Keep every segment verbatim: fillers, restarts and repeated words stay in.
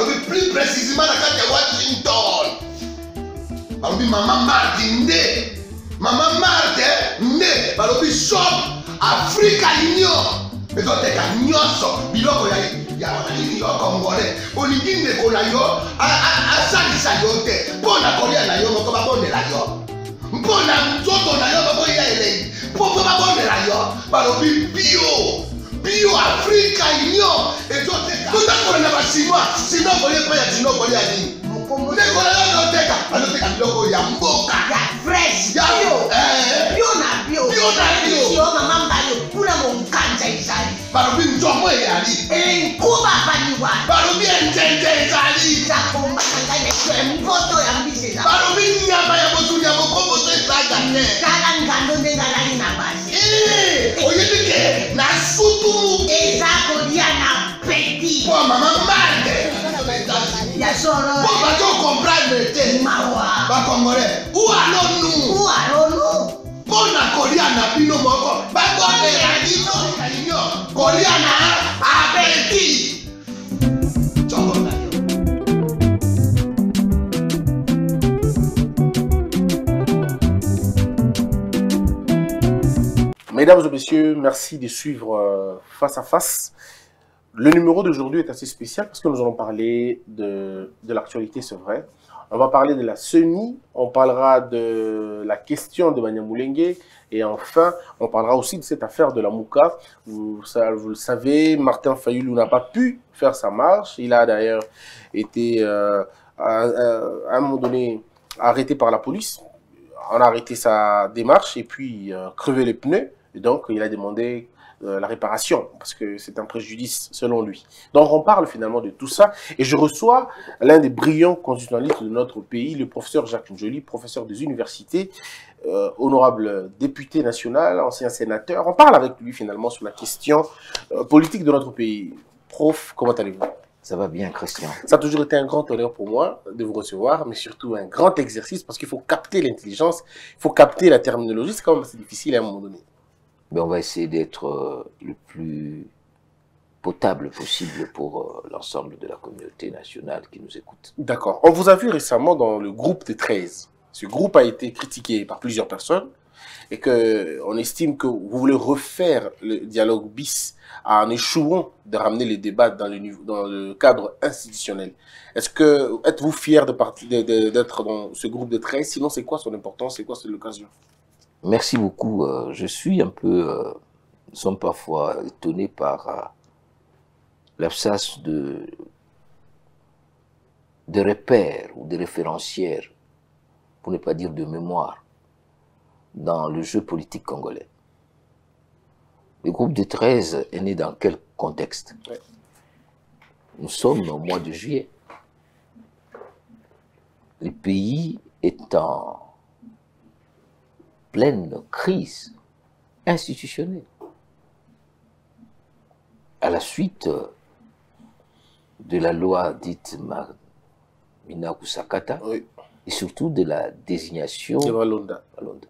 balobi plus précisément na kati ya Washington balobi mama Marthe nde mama Marthe nde balobi shop Africa Union ezoteka nyonso biloko ya ya nini yo Congolais olingi ndeko na yo asalisa yo te mpona kolia na yo moko babondela yo mpona nzoto na yo baboya elei mpo babondela yo balobi bio bio Africa Union ezoteka totakola na basinois sino kolia mpe ya sino kolia nini ndeko na yo azoteka azoteka biloko ya mboka ya fresh ya bio bio na bio bio na bio yo mama mbayo kuna monkanja izali balobi nzomo eyali enkuba baniwa balobi enjenje ezali zakombaka ngai na mpoto ya mbisi balobi nyama ya motu ya mokomboso ezaga te kala ngando nde ngalali na basi oyebi ke na sutu eza kolia na peti po mama Marthe ya solo po bazokomprendre te mawa bakongolais ou allons nous ou allons nous mpona kolia na bino moko bakondela bino kalinyo kolia na apeti nzongo na yo. Mesdames et messieurs, merci de suivre euh, Face à Face. Le numéro d'aujourd'hui est assez spécial parce que nous allons parler de, de l'actualité, c'est vrai. On va parler de la C E N I, on parlera de la question de Banyamulenge et enfin, on parlera aussi de cette affaire de la Mouka. Vous, ça, vous le savez, Martin Fayulu n'a pas pu faire sa marche. Il a d'ailleurs été euh, à, à un moment donné arrêté par la police. On a arrêté sa démarche et puis euh, crevé les pneus. Et donc, il a demandé euh, la réparation, parce que c'est un préjudice selon lui. Donc, on parle finalement de tout ça. Et je reçois l'un des brillants constitutionnalistes de notre pays, le professeur Jacques Njoli, professeur des universités, euh, honorable député national, ancien sénateur. On parle avec lui finalement sur la question euh, politique de notre pays. Prof, comment allez-vous? Ça va bien, Christian. Ça a toujours été un grand honneur pour moi de vous recevoir, mais surtout un grand exercice, parce qu'il faut capter l'intelligence, il faut capter la terminologie. C'est quand même assez difficile à un moment donné. Mais on va essayer d'être euh, le plus potable possible pour euh, l'ensemble de la communauté nationale qui nous écoute. D'accord. On vous a vu récemment dans le groupe des treize. Ce groupe a été critiqué par plusieurs personnes et qu'on estime que vous voulez refaire le dialogue bis en échouant de ramener les débats dans le, niveau, dans le cadre institutionnel. Est-ce que êtes-vous fier d'être de, de, de, dans ce groupe de treize? Sinon, c'est quoi son importance? C'est quoi l'occasion? Merci beaucoup. Euh, je suis un peu, euh, nous sommes parfois étonnés par euh, l'absence de, de repères ou de référentiels, pour ne pas dire de mémoire, dans le jeu politique congolais. Le groupe de treize est né dans quel contexte? Ouais. Nous sommes au mois de juillet. Le pays est en pleine crise institutionnelle. À la suite de la loi dite Minaku Sakata, oui, et surtout de la désignation de Walonda. Walonda.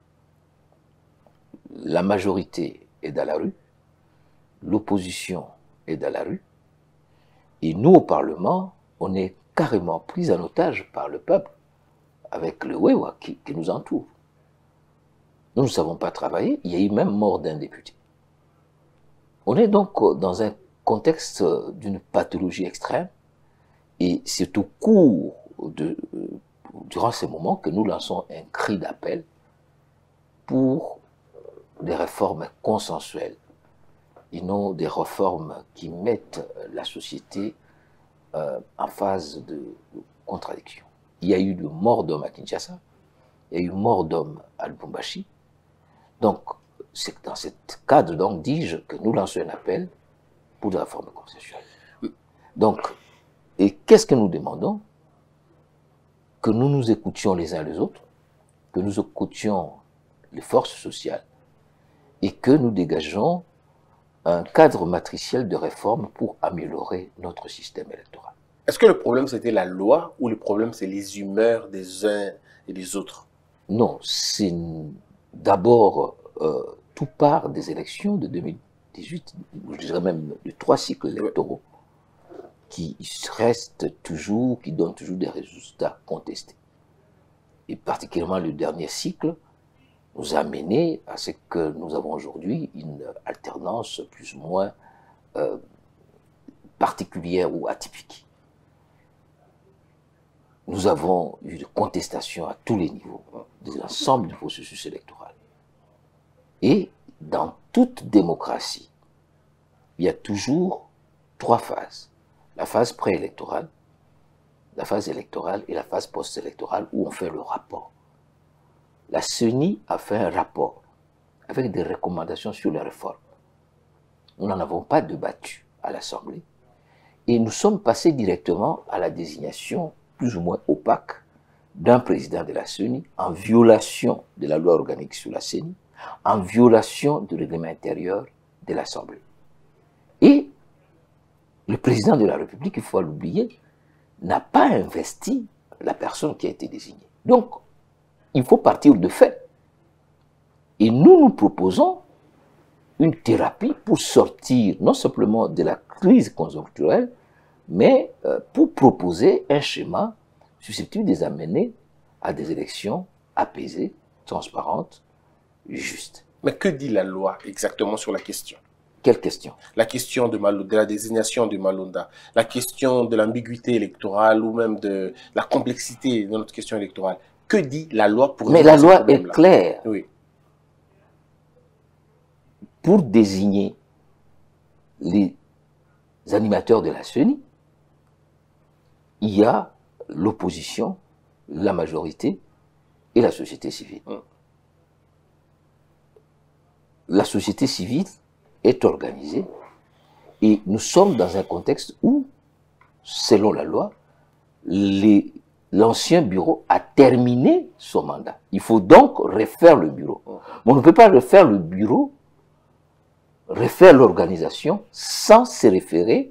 La majorité est dans la rue, l'opposition est dans la rue, et nous au Parlement, on est carrément pris en otage par le peuple, avec le Wewa qui, qui nous entoure. Nous ne savons pas travailler, il y a eu même mort d'un député. On est donc dans un contexte d'une pathologie extrême, et c'est au cours de, durant ces moments que nous lançons un cri d'appel pour des réformes consensuelles, et non des réformes qui mettent la société euh, en phase de contradiction. Il y a eu de morts d'hommes à Kinshasa, il y a eu mort d'hommes à Lubumbashi. Donc, c'est dans ce cadre, donc, dis-je, que nous lançons un appel pour des réformes consensuelles. Donc, et qu'est-ce que nous demandons? Que nous nous écoutions les uns les autres, que nous écoutions les forces sociales, et que nous dégageons un cadre matriciel de réforme pour améliorer notre système électoral. Est-ce que le problème c'était la loi ou le problème c'est les humeurs des uns et des autres? Non, c'est d'abord, euh, tout part des élections de deux mille dix-huit, je dirais même de trois cycles électoraux, qui reste toujours, qui donne toujours des résultats contestés. Et particulièrement le dernier cycle nous a mené à ce que nous avons aujourd'hui une alternance plus ou moins euh, particulière ou atypique. Nous avons eu des contestations à tous les niveaux de l'ensemble du processus électoral. Et dans toute démocratie, il y a toujours trois phases. La phase préélectorale, la phase électorale et la phase post-électorale où on fait le rapport. La C E N I a fait un rapport avec des recommandations sur les réformes. Nous n'en avons pas débattu à l'Assemblée et nous sommes passés directement à la désignation plus ou moins opaque d'un président de la C E N I en violation de la loi organique sur la C E N I, en violation du règlement intérieur de l'Assemblée. Et le président de la République, il faut l'oublier, n'a pas investi la personne qui a été désignée. Donc, il faut partir de fait. Et nous, nous proposons une thérapie pour sortir non simplement de la crise conjoncturelle, mais euh, pour proposer un schéma susceptible de les amener à des élections apaisées, transparentes, justes. Mais que dit la loi exactement sur la question? Quelle question? La question de, Malo, de la désignation de Malonda, la question de l'ambiguïté électorale ou même de la complexité de notre question électorale. Que dit la loi pour... Mais la loi est claire. Oui. Pour désigner les animateurs de la C E N I, il y a l'opposition, la majorité et la société civile. Hum. La société civile est organisée et nous sommes dans un contexte où, selon la loi, l'ancien bureau a terminé son mandat. Il faut donc refaire le bureau. Mais on ne peut pas refaire le bureau, refaire l'organisation sans se référer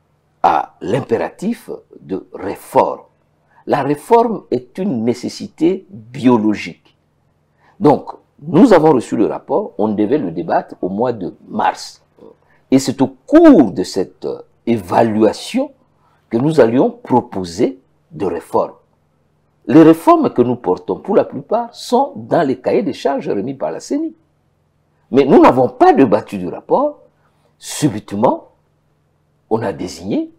à l'impératif de réforme. La réforme est une nécessité biologique. Donc, nous avons reçu le rapport, on devait le débattre au mois de mars. Et c'est au cours de cette évaluation que nous allions proposer de réformes. Les réformes que nous portons, pour la plupart, sont dans les cahiers des charges remis par la C E N I. Mais nous n'avons pas débattu du rapport. Subitement, on a désigné,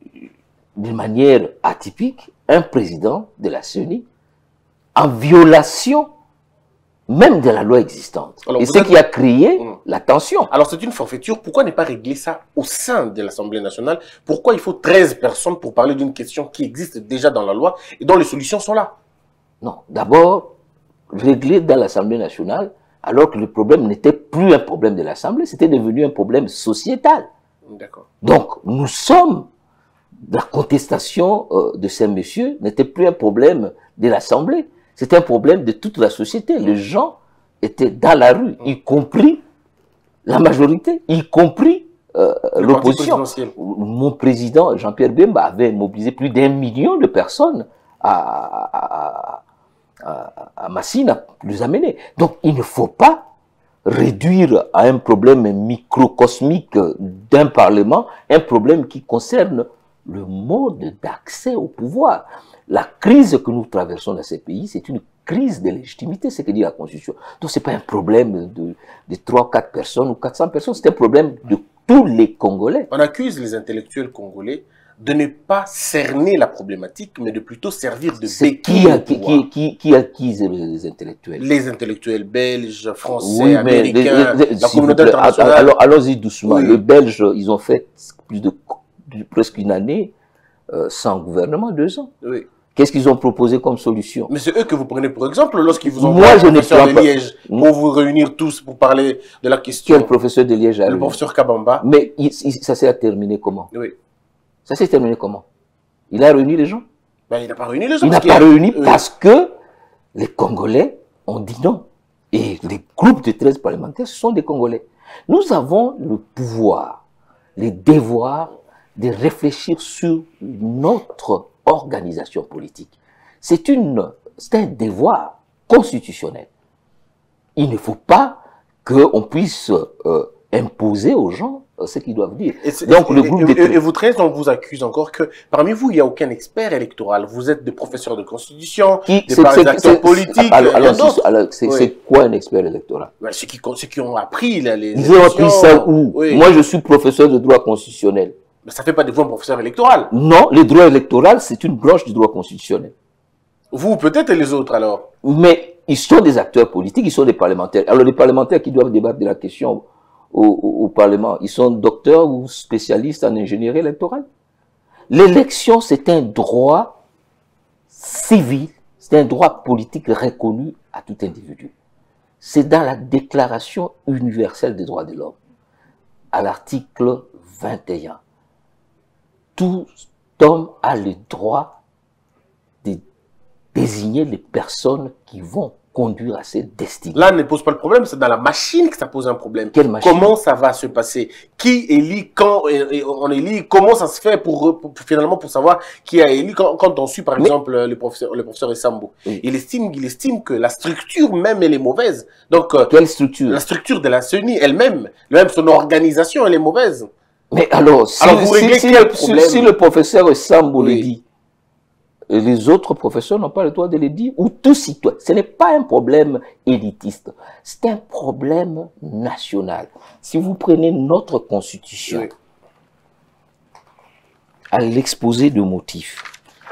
d'une manière atypique, un président de la C E N I en violation même de la loi existante. Alors, et ce êtes... qui a créé mmh. la tension. Alors c'est une forfaiture. Pourquoi ne pas régler ça au sein de l'Assemblée nationale? Pourquoi il faut treize personnes pour parler d'une question qui existe déjà dans la loi et dont les solutions sont là? Non, d'abord, régler dans l'Assemblée nationale, alors que le problème n'était plus un problème de l'Assemblée, c'était devenu un problème sociétal. D'accord. Donc, nous sommes, la contestation euh, de ces messieurs n'était plus un problème de l'Assemblée. C'est un problème de toute la société. Les gens étaient dans la rue, y compris la majorité, y compris euh, l'opposition. Mon président, Jean-Pierre Bemba, avait mobilisé plus d'un million de personnes à, à, à, à Massine, à les amener. Donc, il ne faut pas réduire à un problème microcosmique d'un Parlement, un problème qui concerne le mode d'accès au pouvoir. La crise que nous traversons dans ces pays, c'est une crise de légitimité, c'est ce que dit la Constitution. Donc, ce n'est pas un problème de, de trois ou quatre personnes ou quatre cents personnes, c'est un problème de tous les Congolais. On accuse les intellectuels congolais de ne pas cerner la problématique, mais de plutôt servir de béquille qui, a, qui, qui, qui, qui accuse les intellectuels? Les intellectuels belges, français, oui, américains, les, les, la communauté internationale. Alors, allons-y doucement. Oui. Les Belges, ils ont fait plus de, de presque une année euh, sans gouvernement, deux ans. Oui. Qu'est-ce qu'ils ont proposé comme solution? Mais c'est eux que vous prenez pour exemple lorsqu'ils vous ont Moi, je le n'ai professeur de pas... Liège pour vous réunir tous pour parler de la question. Quel professeur de Liège a Le professeur Kabamba. Mais il, il, ça s'est terminé comment? Oui. Ça s'est terminé comment? Il a réuni les gens? Ben, il n'a pas réuni les gens. Il n'a pas réuni oui. parce que les Congolais ont dit non. Et les groupes de treize parlementaires, ce sont des Congolais. Nous avons le pouvoir, le devoir de réfléchir sur notre organisation politique. C'est une, c'est un devoir constitutionnel. Il ne faut pas qu'on puisse euh, imposer aux gens euh, ce qu'ils doivent dire. Et, Donc, et, le groupe et, des... et, et vous treize, on vous accuse encore que parmi vous, il n'y a aucun expert électoral. Vous êtes des professeurs de constitution, Qui, des, c'est, par- c'est, des acteurs c'est, politiques. alors, alors, c'est, c'est, alors, c'est, oui. c'est quoi un expert électoral? Ouais, ceux, qui, ceux qui ont appris là, les Ils ont appris ça où? Oui. Moi, je suis professeur de droit constitutionnel. Mais ça ne fait pas de vous un professeur électoral. Non, le droit électoral, c'est une branche du droit constitutionnel. Vous, peut-être, et les autres, alors. Mais ils sont des acteurs politiques, ils sont des parlementaires. Alors, les parlementaires qui doivent débattre de la question au, au, au Parlement, ils sont docteurs ou spécialistes en ingénierie électorale. L'élection, c'est un droit civil, c'est un droit politique reconnu à tout individu. C'est dans la Déclaration universelle des droits de l'homme, à l'article vingt et un. Tout homme a le droit de désigner les personnes qui vont conduire à ses destinées. Là, ne pose pas le problème, c'est dans la machine que ça pose un problème. Quelle machine? Comment ça va se passer? Qui élit, quand et, et on élit? Comment ça se fait pour, pour, pour finalement pour savoir qui a élu? Quand, quand on suit par Mais, exemple le professeur, le professeur Essambo, oui. il estime, il estime que la structure même elle est mauvaise. Donc euh, quelle structure? La structure de la C E N I elle-même, même son organisation elle est mauvaise. Mais alors, si, alors, vous si, si, le, si, si le professeur Essambo oui. le dit, les autres professeurs n'ont pas le droit de le dire, ou tout citoyen. Ce n'est pas un problème élitiste, c'est un problème national. Si vous prenez notre constitution, oui. à l'exposé de motifs,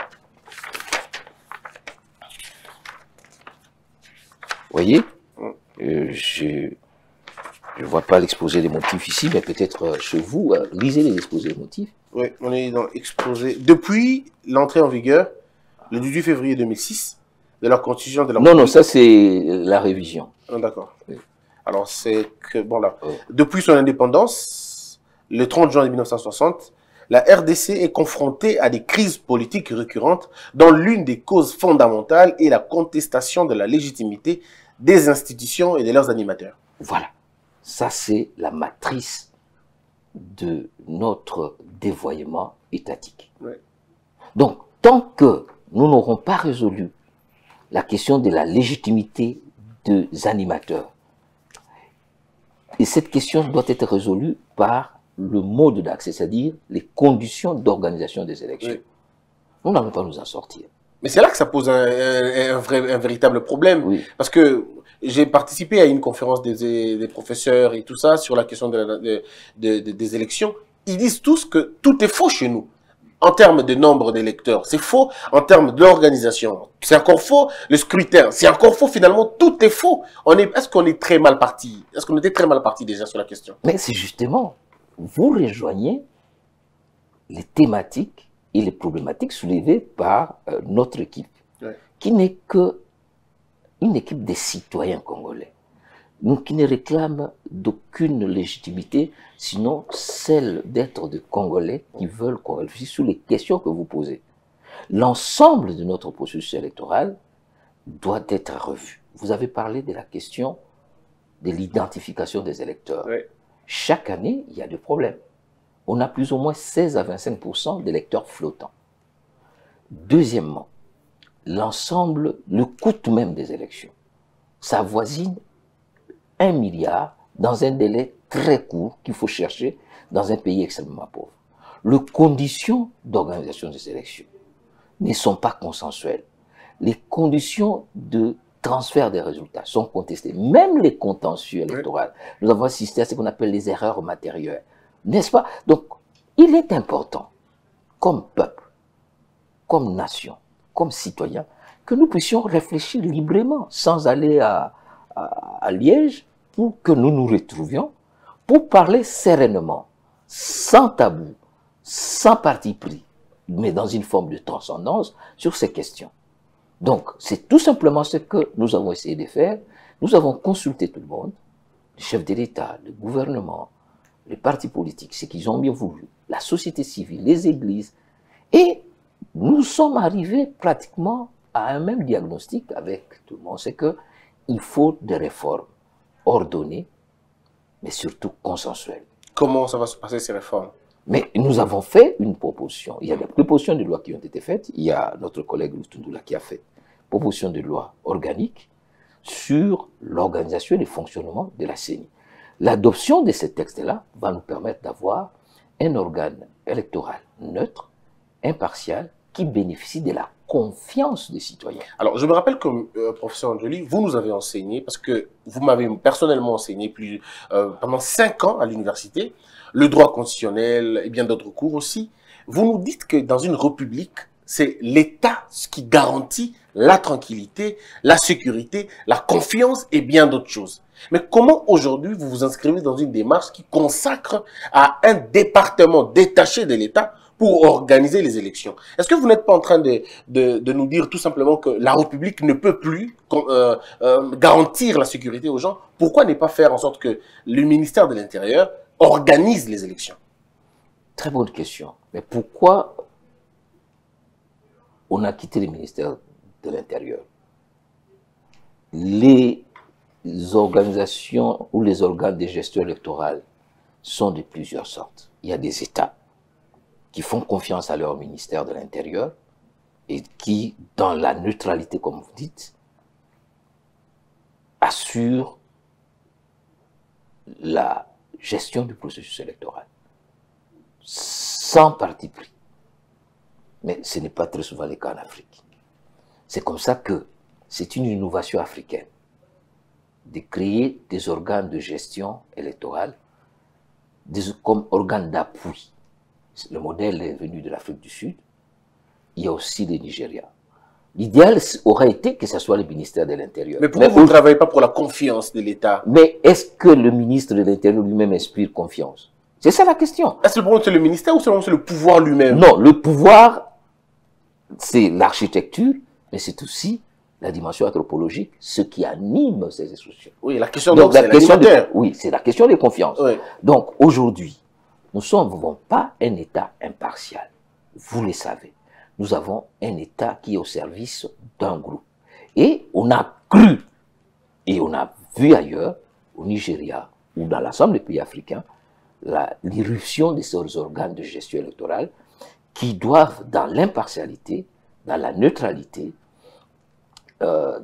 vous voyez, euh, je ne vois pas l'exposé des motifs ici, mais peut-être euh, chez vous, euh, lisez les exposés des motifs. Oui, on est dans l'exposé. Depuis l'entrée en vigueur, le dix-huit février deux mille six, de la constitution de la... Non, non, ça c'est la révision. Ah, d'accord. Oui. Alors c'est que, bon là, oui. Depuis son indépendance, le trente juin mille neuf cent soixante, la R D C est confrontée à des crises politiques récurrentes dont l'une des causes fondamentales est la contestation de la légitimité des institutions et de leurs animateurs. Voilà. Ça c'est la matrice de notre dévoiement étatique. Oui. Donc, tant que nous n'aurons pas résolu la question de la légitimité des animateurs, et cette question doit être résolue par le mode d'accès, c'est-à-dire les conditions d'organisation des élections. Oui. Nous n'allons pas nous en sortir. Mais c'est là que ça pose un, un, un, vrai, un véritable problème. Oui. Parce que j'ai participé à une conférence des, des professeurs et tout ça sur la question de la, de, de, de, des élections. Ils disent tous que tout est faux chez nous. En termes de nombre d'électeurs, c'est faux. En termes d'organisation, c'est encore faux. Le scrutin, c'est encore faux. Finalement, tout est faux. On est, est-ce qu'on est très mal parti? Est-ce qu'on était très mal parti déjà sur la question? Mais c'est justement, vous rejoignez les thématiques et les problématiques soulevées par euh, notre équipe, ouais. qui n'est que une équipe des citoyens congolais, donc qui ne réclame d'aucune légitimité, sinon celle d'être des Congolais qui veulent qu'on réfléchisse sur les questions que vous posez. L'ensemble de notre processus électoral doit être revu. Vous avez parlé de la question de l'identification des électeurs. Oui. Chaque année, il y a des problèmes. On a plus ou moins seize à vingt-cinq pour cent d'électeurs flottants. Deuxièmement, l'ensemble, le coût même des élections, ça avoisine un milliard dans un délai très court qu'il faut chercher dans un pays extrêmement pauvre. Les conditions d'organisation des élections ne sont pas consensuelles. Les conditions de transfert des résultats sont contestées. Même les contentieux électoraux, nous avons assisté à ce qu'on appelle les erreurs matérielles. N'est-ce pas? Donc, il est important, comme peuple, comme nation, comme citoyen, que nous puissions réfléchir librement, sans aller à, à, à Liège, pour que nous nous retrouvions, pour parler sereinement, sans tabou, sans parti pris, mais dans une forme de transcendance sur ces questions. Donc, c'est tout simplement ce que nous avons essayé de faire. Nous avons consulté tout le monde, les chefs de l'État, le gouvernement, les partis politiques, ce qu'ils ont bien voulu, la société civile, les églises, et nous sommes arrivés pratiquement à un même diagnostic avec tout le monde, c'est qu'il faut des réformes ordonnées, mais surtout consensuelles. Comment ça va se passer ces réformes? Mais nous avons fait une proposition. Il y a des propositions de loi qui ont été faites. Il y a notre collègue Lutundula qui a fait une proposition de loi organique sur l'organisation et le fonctionnement de la C E N I. l'adoption de ces textes-là va nous permettre d'avoir un organe électoral neutre, impartial, qui bénéficie de la confiance des citoyens. Alors, je me rappelle que, euh, professeur Anjoli, vous nous avez enseigné, parce que vous m'avez personnellement enseigné plus, euh, pendant cinq ans à l'université, le droit constitutionnel et bien d'autres cours aussi. Vous nous dites que dans une république, c'est l'État qui garantit la tranquillité, la sécurité, la confiance et bien d'autres choses. Mais comment aujourd'hui vous vous inscrivez dans une démarche qui consacre à un département détaché de l'État pour organiser les élections? Est-ce que vous n'êtes pas en train de, de, de nous dire tout simplement que la République ne peut plus euh, euh, garantir la sécurité aux gens? Pourquoi ne pas faire en sorte que le ministère de l'Intérieur organise les élections? Très bonne question. Mais pourquoi on a quitté le ministère de l'Intérieur? Les organisations ou les organes de gestion électorale sont de plusieurs sortes. Il y a des États qui font confiance à leur ministère de l'Intérieur et qui, dans la neutralité, comme vous dites, assurent la gestion du processus électoral, sans parti pris. Mais ce n'est pas très souvent le cas en Afrique. C'est comme ça que c'est une innovation africaine de créer des organes de gestion électorale des, comme organes d'appui. Le modèle est venu de l'Afrique du Sud. Il y a aussi le Nigeria. L'idéal aurait été que ce soit le ministère de l'Intérieur. Mais pourquoi vous ne travaillez pas pour la confiance de l'État? Mais est-ce que le ministre de l'Intérieur lui-même inspire confiance? C'est ça la question. Est-ce que le problème c'est le ministère ou c'est le pouvoir lui-même? Non, le pouvoir, c'est l'architecture, mais c'est aussi la dimension anthropologique, ce qui anime ces institutions. Oui, la question donc, donc, la question de, Oui, c'est la question de confiance. Oui. Donc aujourd'hui, nous ne sommes pas un État impartial. Vous le savez. Nous avons un État qui est au service d'un groupe. Et on a cru, et on a vu ailleurs, au Nigeria ou dans l'ensemble des pays africains, l'irruption de ces organes de gestion électorale qui doivent, dans l'impartialité, dans la neutralité, euh,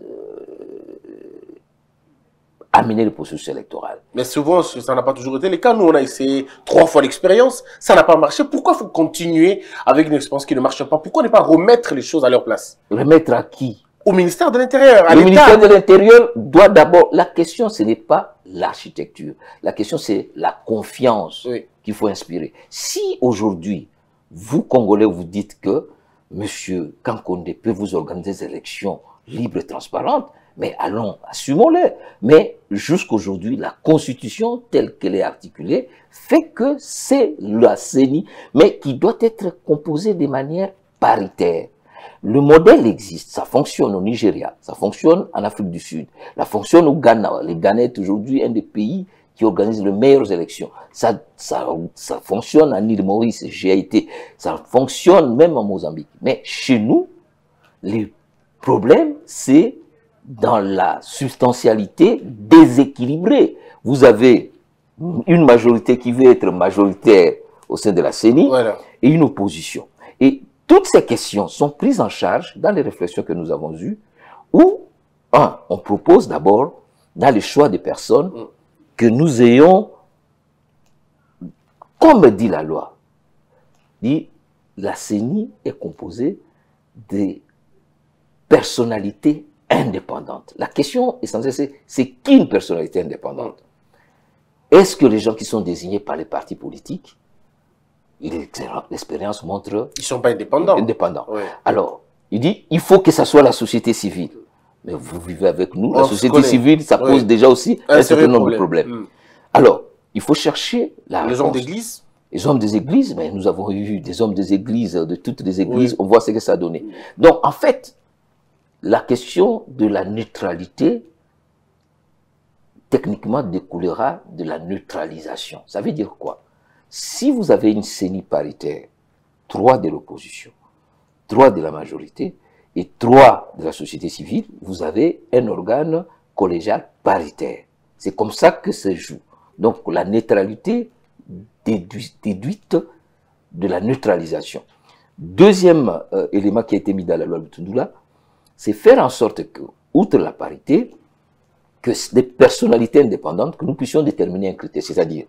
amener le processus électoral. Mais souvent, ça n'a pas toujours été le cas. Nous, on a essayé trois fois l'expérience, ça n'a pas marché. Pourquoi faut continuer avec une expérience qui ne marche pas? Pourquoi ne pas remettre les choses à leur place? Remettre à qui? Au ministère de l'Intérieur, à Le l'État. ministère de l'Intérieur doit d'abord... La question, ce n'est pas l'architecture. La question, c'est la confiance oui. qu'il faut inspirer. Si aujourd'hui, vous, Congolais, vous dites que M. Kankonde peut vous organiser des élections libres et transparentes, mais allons, assumons-le. Mais jusqu'aujourd'hui, la Constitution telle qu'elle est articulée fait que c'est la C E N I, mais qui doit être composée de manière paritaire. Le modèle existe, ça fonctionne au Nigeria, ça fonctionne en Afrique du Sud, ça fonctionne au Ghana. Le Ghana est aujourd'hui un des pays qui organise les meilleures élections. Ça, ça, ça fonctionne en île Maurice, j'y ai été. Ça fonctionne même en Mozambique. Mais chez nous, le problème, c'est dans la substantialité déséquilibrée. Vous avez une majorité qui veut être majoritaire au sein de la C E N I voilà. et une opposition. Et toutes ces questions sont prises en charge dans les réflexions que nous avons eues, où, un, on propose d'abord, dans le choix des personnes, que nous ayons, comme dit la loi, dit, la C E N I est composée des personnalités indépendantes. La question essentielle, c'est, c'est qui une personnalité indépendante? Est-ce que les gens qui sont désignés par les partis politiques, l'expérience montre... Ils ne sont pas indépendants. Indépendants. Oui. Alors, il dit, il faut que ça soit la société civile. Mais vous vivez avec nous, On la société connaît. civile, ça Oui. pose déjà aussi un, un certain nombre problème. de problèmes. Mm. Alors, il faut chercher la Les réponse. hommes d'église. Les hommes des églises, mais nous avons eu des hommes des églises, de toutes les églises, Oui. on voit ce que ça a donné. Donc, en fait, la question de la neutralité, techniquement, découlera de la neutralisation. Ça veut dire quoi? Si vous avez une C E N I paritaire, trois de l'opposition, trois de la majorité et trois de la société civile, vous avez un organe collégial paritaire. C'est comme ça que ça joue. Donc, la neutralité déduite, déduite de la neutralisation. Deuxième euh, élément qui a été mis dans la loi de Tundoula, c'est faire en sorte que, outre la parité, que des personnalités indépendantes, que nous puissions déterminer un critère. C'est-à-dire,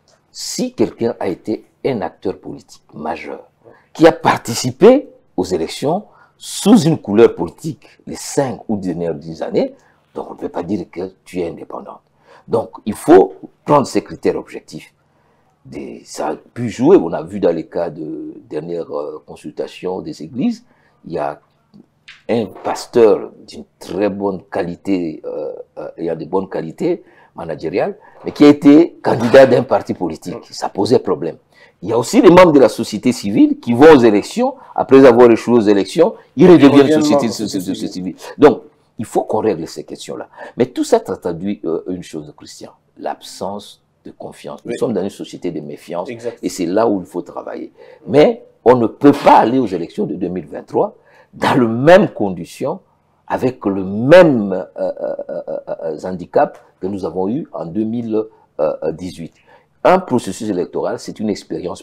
si quelqu'un a été un acteur politique majeur, qui a participé aux élections sous une couleur politique les cinq ou dernières dix années, donc on ne peut pas dire que tu es indépendante. Donc, il faut prendre ces critères objectifs. Des, ça a pu jouer, on a vu dans les cas de dernière euh, consultation des églises, il y a un pasteur d'une très bonne qualité, euh, euh, ayant de bonnes qualités managériales, mais qui a été candidat d'un parti politique. Ça posait problème. Il y a aussi les membres de la société civile qui vont aux élections, après avoir échoué aux élections, ils redeviennent société, société, société civile. Donc, il faut qu'on règle ces questions-là. Mais tout ça traduit euh, une chose, Christian, l'absence de confiance. Nous oui. sommes dans une société de méfiance, exact. Et c'est là où il faut travailler. Mais on ne peut pas aller aux élections de deux mille vingt-trois dans les mêmes conditions, avec le même euh, euh, euh, handicap que nous avons eu en deux mille dix-huit. Un processus électoral, c'est une expérience,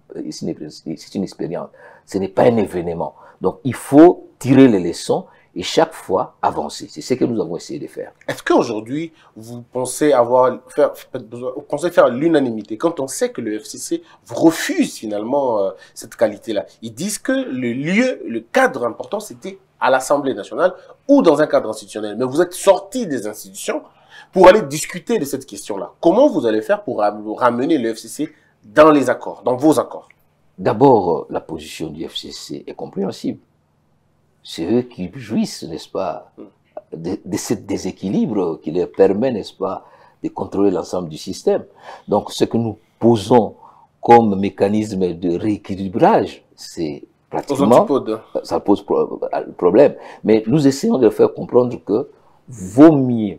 c'est une expérience, ce n'est pas un événement. Donc, il faut tirer les leçons et chaque fois avancer. C'est ce que nous avons essayé de faire. Est-ce qu'aujourd'hui, vous pensez avoir, faire, vous pensez faire l'unanimité quand on sait que le F C C refuse finalement euh, cette qualité-là? Ils disent que le lieu, le cadre important, c'était à l'Assemblée nationale ou dans un cadre institutionnel. Mais vous êtes sortis des institutions pour aller discuter de cette question-là. Comment vous allez faire pour ramener le F C C dans les accords, dans vos accords? D'abord, la position du F C C est compréhensible. C'est eux qui jouissent, n'est-ce pas, de, de ce déséquilibre qui leur permet, n'est-ce pas, de contrôler l'ensemble du système. Donc, ce que nous posons comme mécanisme de rééquilibrage, c'est pratiquement, ça pose pro problème. Mais nous essayons de leur faire comprendre que vaut mieux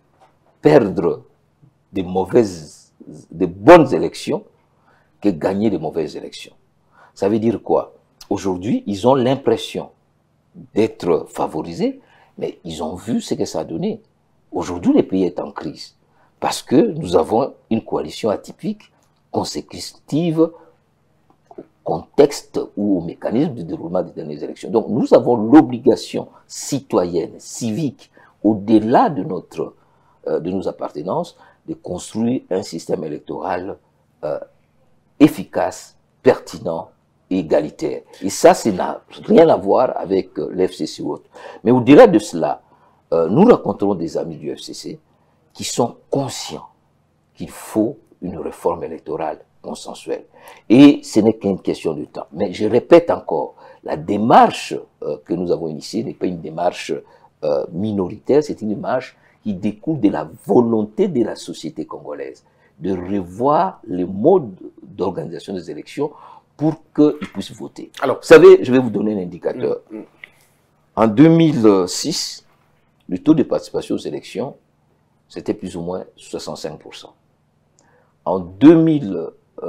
perdre de mauvaises, de bonnes élections que gagner de mauvaises élections. Ça veut dire quoi? Aujourd'hui, ils ont l'impression d'être favorisés, mais ils ont vu ce que ça a donné. Aujourd'hui, le pays est en crise parce que nous avons une coalition atypique, consécutive au contexte ou au mécanisme de déroulement des dernières élections. Donc, nous avons l'obligation citoyenne, civique, au-delà de notre euh, de nos appartenances, de construire un système électoral euh, efficace, pertinent, égalitaire. Et ça, ça n'a rien à voir avec euh, l'F C C ou autre. Mais au-delà de cela, euh, nous rencontrons des amis du F C C qui sont conscients qu'il faut une réforme électorale consensuelle. Et ce n'est qu'une question de temps. Mais je répète encore, la démarche euh, que nous avons initiée n'est pas une démarche euh, minoritaire, c'est une démarche qui découle de la volonté de la société congolaise de revoir les modes d'organisation des élections pour qu'ils puissent voter. Alors, vous savez, je vais vous donner un indicateur. Mm, mm. En deux mille six, le taux de participation aux élections, c'était plus ou moins soixante-cinq pour cent. En deux mille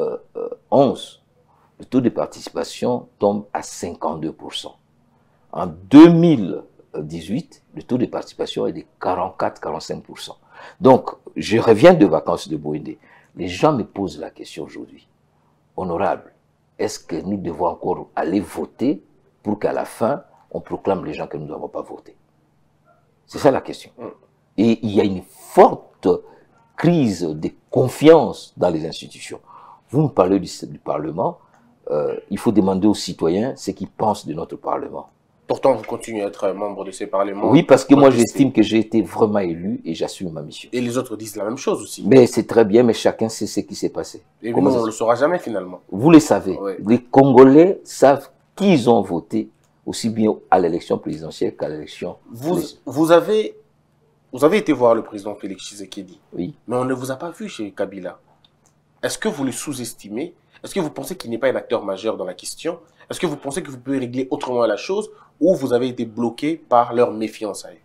onze, le taux de participation tombe à cinquante-deux pour cent. En deux mille dix-huit, le taux de participation est de quarante-quatre à quarante-cinq pour cent. Donc, je reviens de vacances de Bouindé. Les gens me posent la question aujourd'hui. Honorable, est-ce que nous devons encore aller voter pour qu'à la fin, on proclame les gens que nous n'avons pas voté? C'est ça la question. Et il y a une forte crise de confiance dans les institutions. Vous me parlez du, du Parlement, euh, il faut demander aux citoyens ce qu'ils pensent de notre Parlement. Pourtant, vous continuez à être membre de ces parlements. Oui, parce que moi, j'estime que j'ai été vraiment élu et j'assume ma mission. Et les autres disent la même chose aussi. Mais c'est très bien, mais chacun sait ce qui s'est passé. Et nous, on ne le saura jamais finalement. Vous le savez. Oui. Les Congolais savent qui ils ont voté, aussi bien à l'élection présidentielle qu'à l'élection... Vous, vous, avez, vous avez été voir le président Félix Tshisekedi. Oui. Mais on ne vous a pas vu chez Kabila. Est-ce que vous le sous-estimez? Est-ce que vous pensez qu'il n'est pas un acteur majeur dans la question? Est-ce que vous pensez que vous pouvez régler autrement la chose ou vous avez été bloqué par leur méfiance à eux?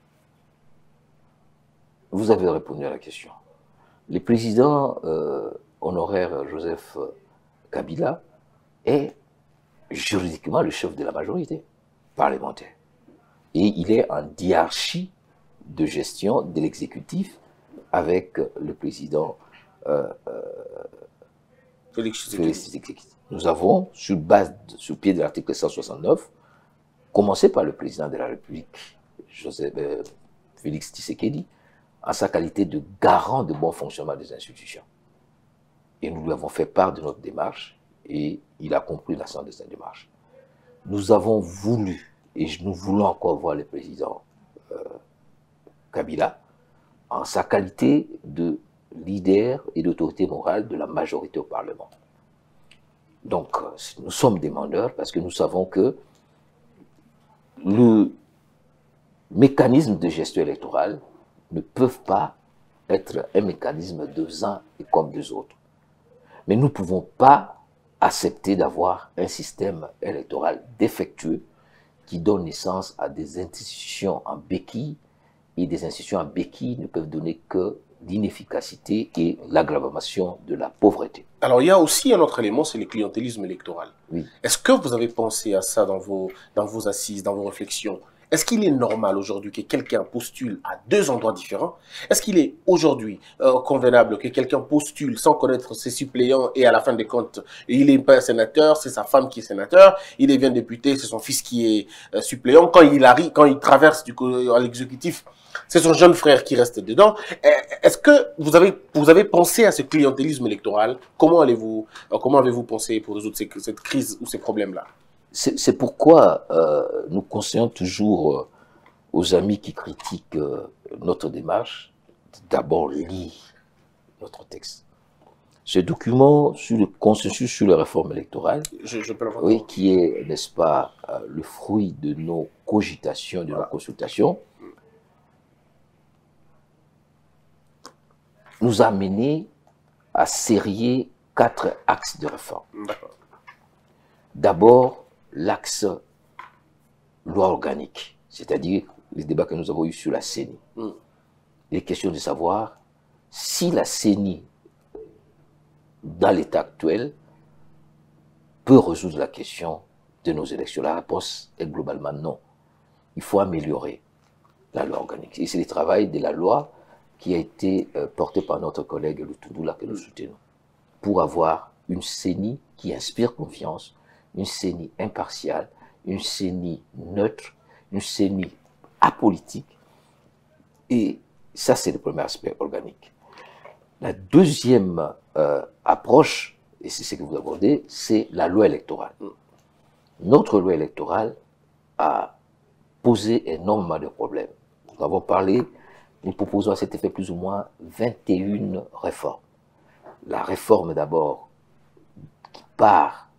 Vous avez répondu à la question. Le président euh, honoraire Joseph Kabila est juridiquement le chef de la majorité parlementaire. Et il est en hiérarchie de gestion de l'exécutif avec le président euh, euh, Félix Tshisekedi. Nous avons, sur base, sur pied de l'article cent soixante-neuf, commencé par le président de la République, Joseph, euh, Félix Tshisekedi, en sa qualité de garant de bon fonctionnement des institutions. Et nous lui avons fait part de notre démarche et il a compris la sens de cette démarche. Nous avons voulu, et nous voulons encore voir le président euh, Kabila, en sa qualité de leader et d'autorité morale de la majorité au Parlement. Donc, nous sommes demandeurs parce que nous savons que le mécanisme de gestion électorale ne peut pas être un mécanisme deux uns et comme deux autres. Mais nous ne pouvons pas accepter d'avoir un système électoral défectueux qui donne naissance à des institutions en béquille, et des institutions en béquille ne peuvent donner que l'inefficacité et l'aggravation de la pauvreté. Alors, il y a aussi un autre élément, c'est le clientélisme électoral. Oui. Est-ce que vous avez pensé à ça dans vos, dans vos assises, dans vos réflexions? Est-ce qu'il est normal aujourd'hui que quelqu'un postule à deux endroits différents? Est-ce qu'il est aujourd'hui euh, convenable que quelqu'un postule sans connaître ses suppléants et à la fin des comptes, il n'est pas un sénateur, c'est sa femme qui est sénateur, il devient député, c'est son fils qui est euh, suppléant. Quand il arrive, quand il traverse du coup, à l'exécutif, c'est son jeune frère qui reste dedans. Est-ce que vous avez, vous avez pensé à ce clientélisme électoral? Comment allez-vous, euh, comment avez-vous pensé pour résoudre ces, cette crise ou ces problèmes-là? C'est pourquoi euh, nous conseillons toujours euh, aux amis qui critiquent euh, notre démarche d'abord lire notre texte. Ce document sur le consensus sur les réformes électorales, je, je peux oui, qui est, n'est-ce pas, euh, le fruit de nos cogitations, de voilà. nos consultations, nous a mené à serrer quatre axes de réforme. D'abord, l'axe loi organique, c'est-à-dire les débats que nous avons eus sur la C E N I. Mm. Les questions de savoir si la C E N I, dans l'état actuel, peut résoudre la question de nos élections. La réponse est globalement non. Il faut améliorer la loi organique. Et c'est le travail de la loi qui a été euh, porté par notre collègue Lutundoula que nous soutenons, pour avoir une C E N I qui inspire confiance, une C E N I impartiale, une C E N I neutre, une C E N I apolitique. Et ça, c'est le premier aspect organique. La deuxième euh, approche, et c'est ce que vous abordez, c'est la loi électorale. Notre loi électorale a posé énormément de problèmes. Nous avons parlé, nous proposons à cet effet plus ou moins vingt et une réformes. La réforme d'abord qui part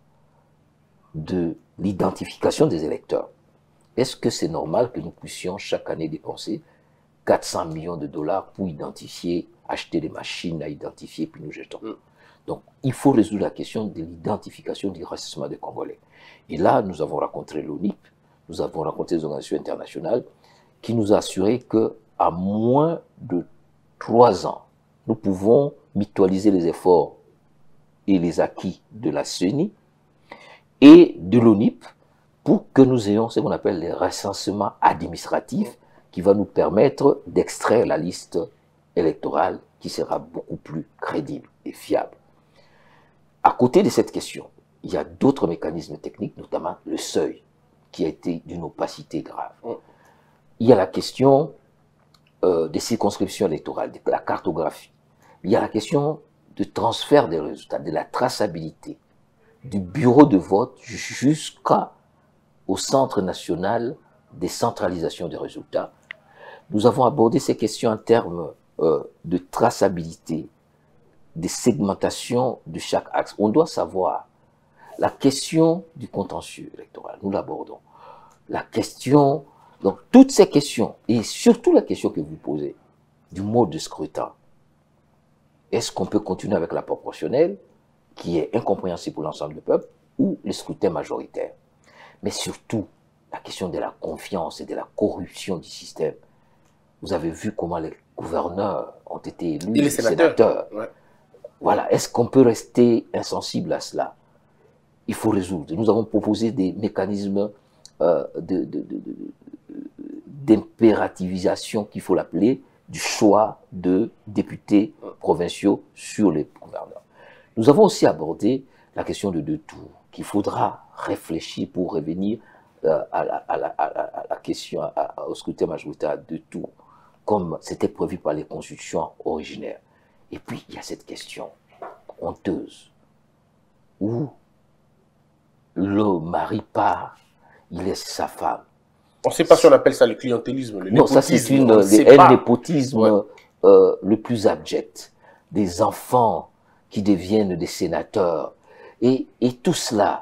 de l'identification des électeurs. Est-ce que c'est normal que nous puissions chaque année dépenser quatre cents millions de dollars pour identifier, acheter des machines à identifier, puis nous jetons? Mm. Donc, il faut résoudre la question de l'identification du recensement des Congolais. Et là, nous avons rencontré l'O N I P, nous avons rencontré les organisations internationales qui nous a assuré qu'à moins de trois ans, nous pouvons mutualiser les efforts et les acquis de la C E N I et de l'O N I P pour que nous ayons ce qu'on appelle les recensements administratifs qui va nous permettre d'extraire la liste électorale qui sera beaucoup plus crédible et fiable. À côté de cette question, il y a d'autres mécanismes techniques, notamment le seuil, qui a été d'une opacité grave. Il y a la question euh, des circonscriptions électorales, de la cartographie. Il y a la question de transfert des résultats, de la traçabilité, du bureau de vote jusqu'au Centre national des centralisations des résultats. Nous avons abordé ces questions en termes euh, de traçabilité, des segmentations de chaque axe. On doit savoir la question du contentieux électoral, nous l'abordons. La question, donc toutes ces questions, et surtout la question que vous posez, du mode de scrutin. Est-ce qu'on peut continuer avec la proportionnelle, qui est incompréhensible pour l'ensemble du peuple, ou le scrutin majoritaire? Mais surtout, la question de la confiance et de la corruption du système. Vous avez vu comment les gouverneurs ont été élus, et les sénateurs. sénateurs. Ouais. Voilà, est-ce qu'on peut rester insensible à cela? Il faut résoudre. Nous avons proposé des mécanismes euh, de, de, de, de, d'impérativisation, qu'il faut l'appeler, du choix de députés provinciaux sur les gouverneurs. Nous avons aussi abordé la question de deux tours, qu'il faudra réfléchir pour revenir euh, à, la, à, la, à, la, à la question, à, à, au scrutin majoritaire à deux tours. comme c'était prévu par les constitutions originaires. Et puis, il y a cette question honteuse, où le mari part, il laisse sa femme. On ne sait pas si on appelle ça le clientélisme, le Non, ça c'est une un népotisme ouais. euh, le plus abject. Des enfants qui deviennent des sénateurs. Et, et tout cela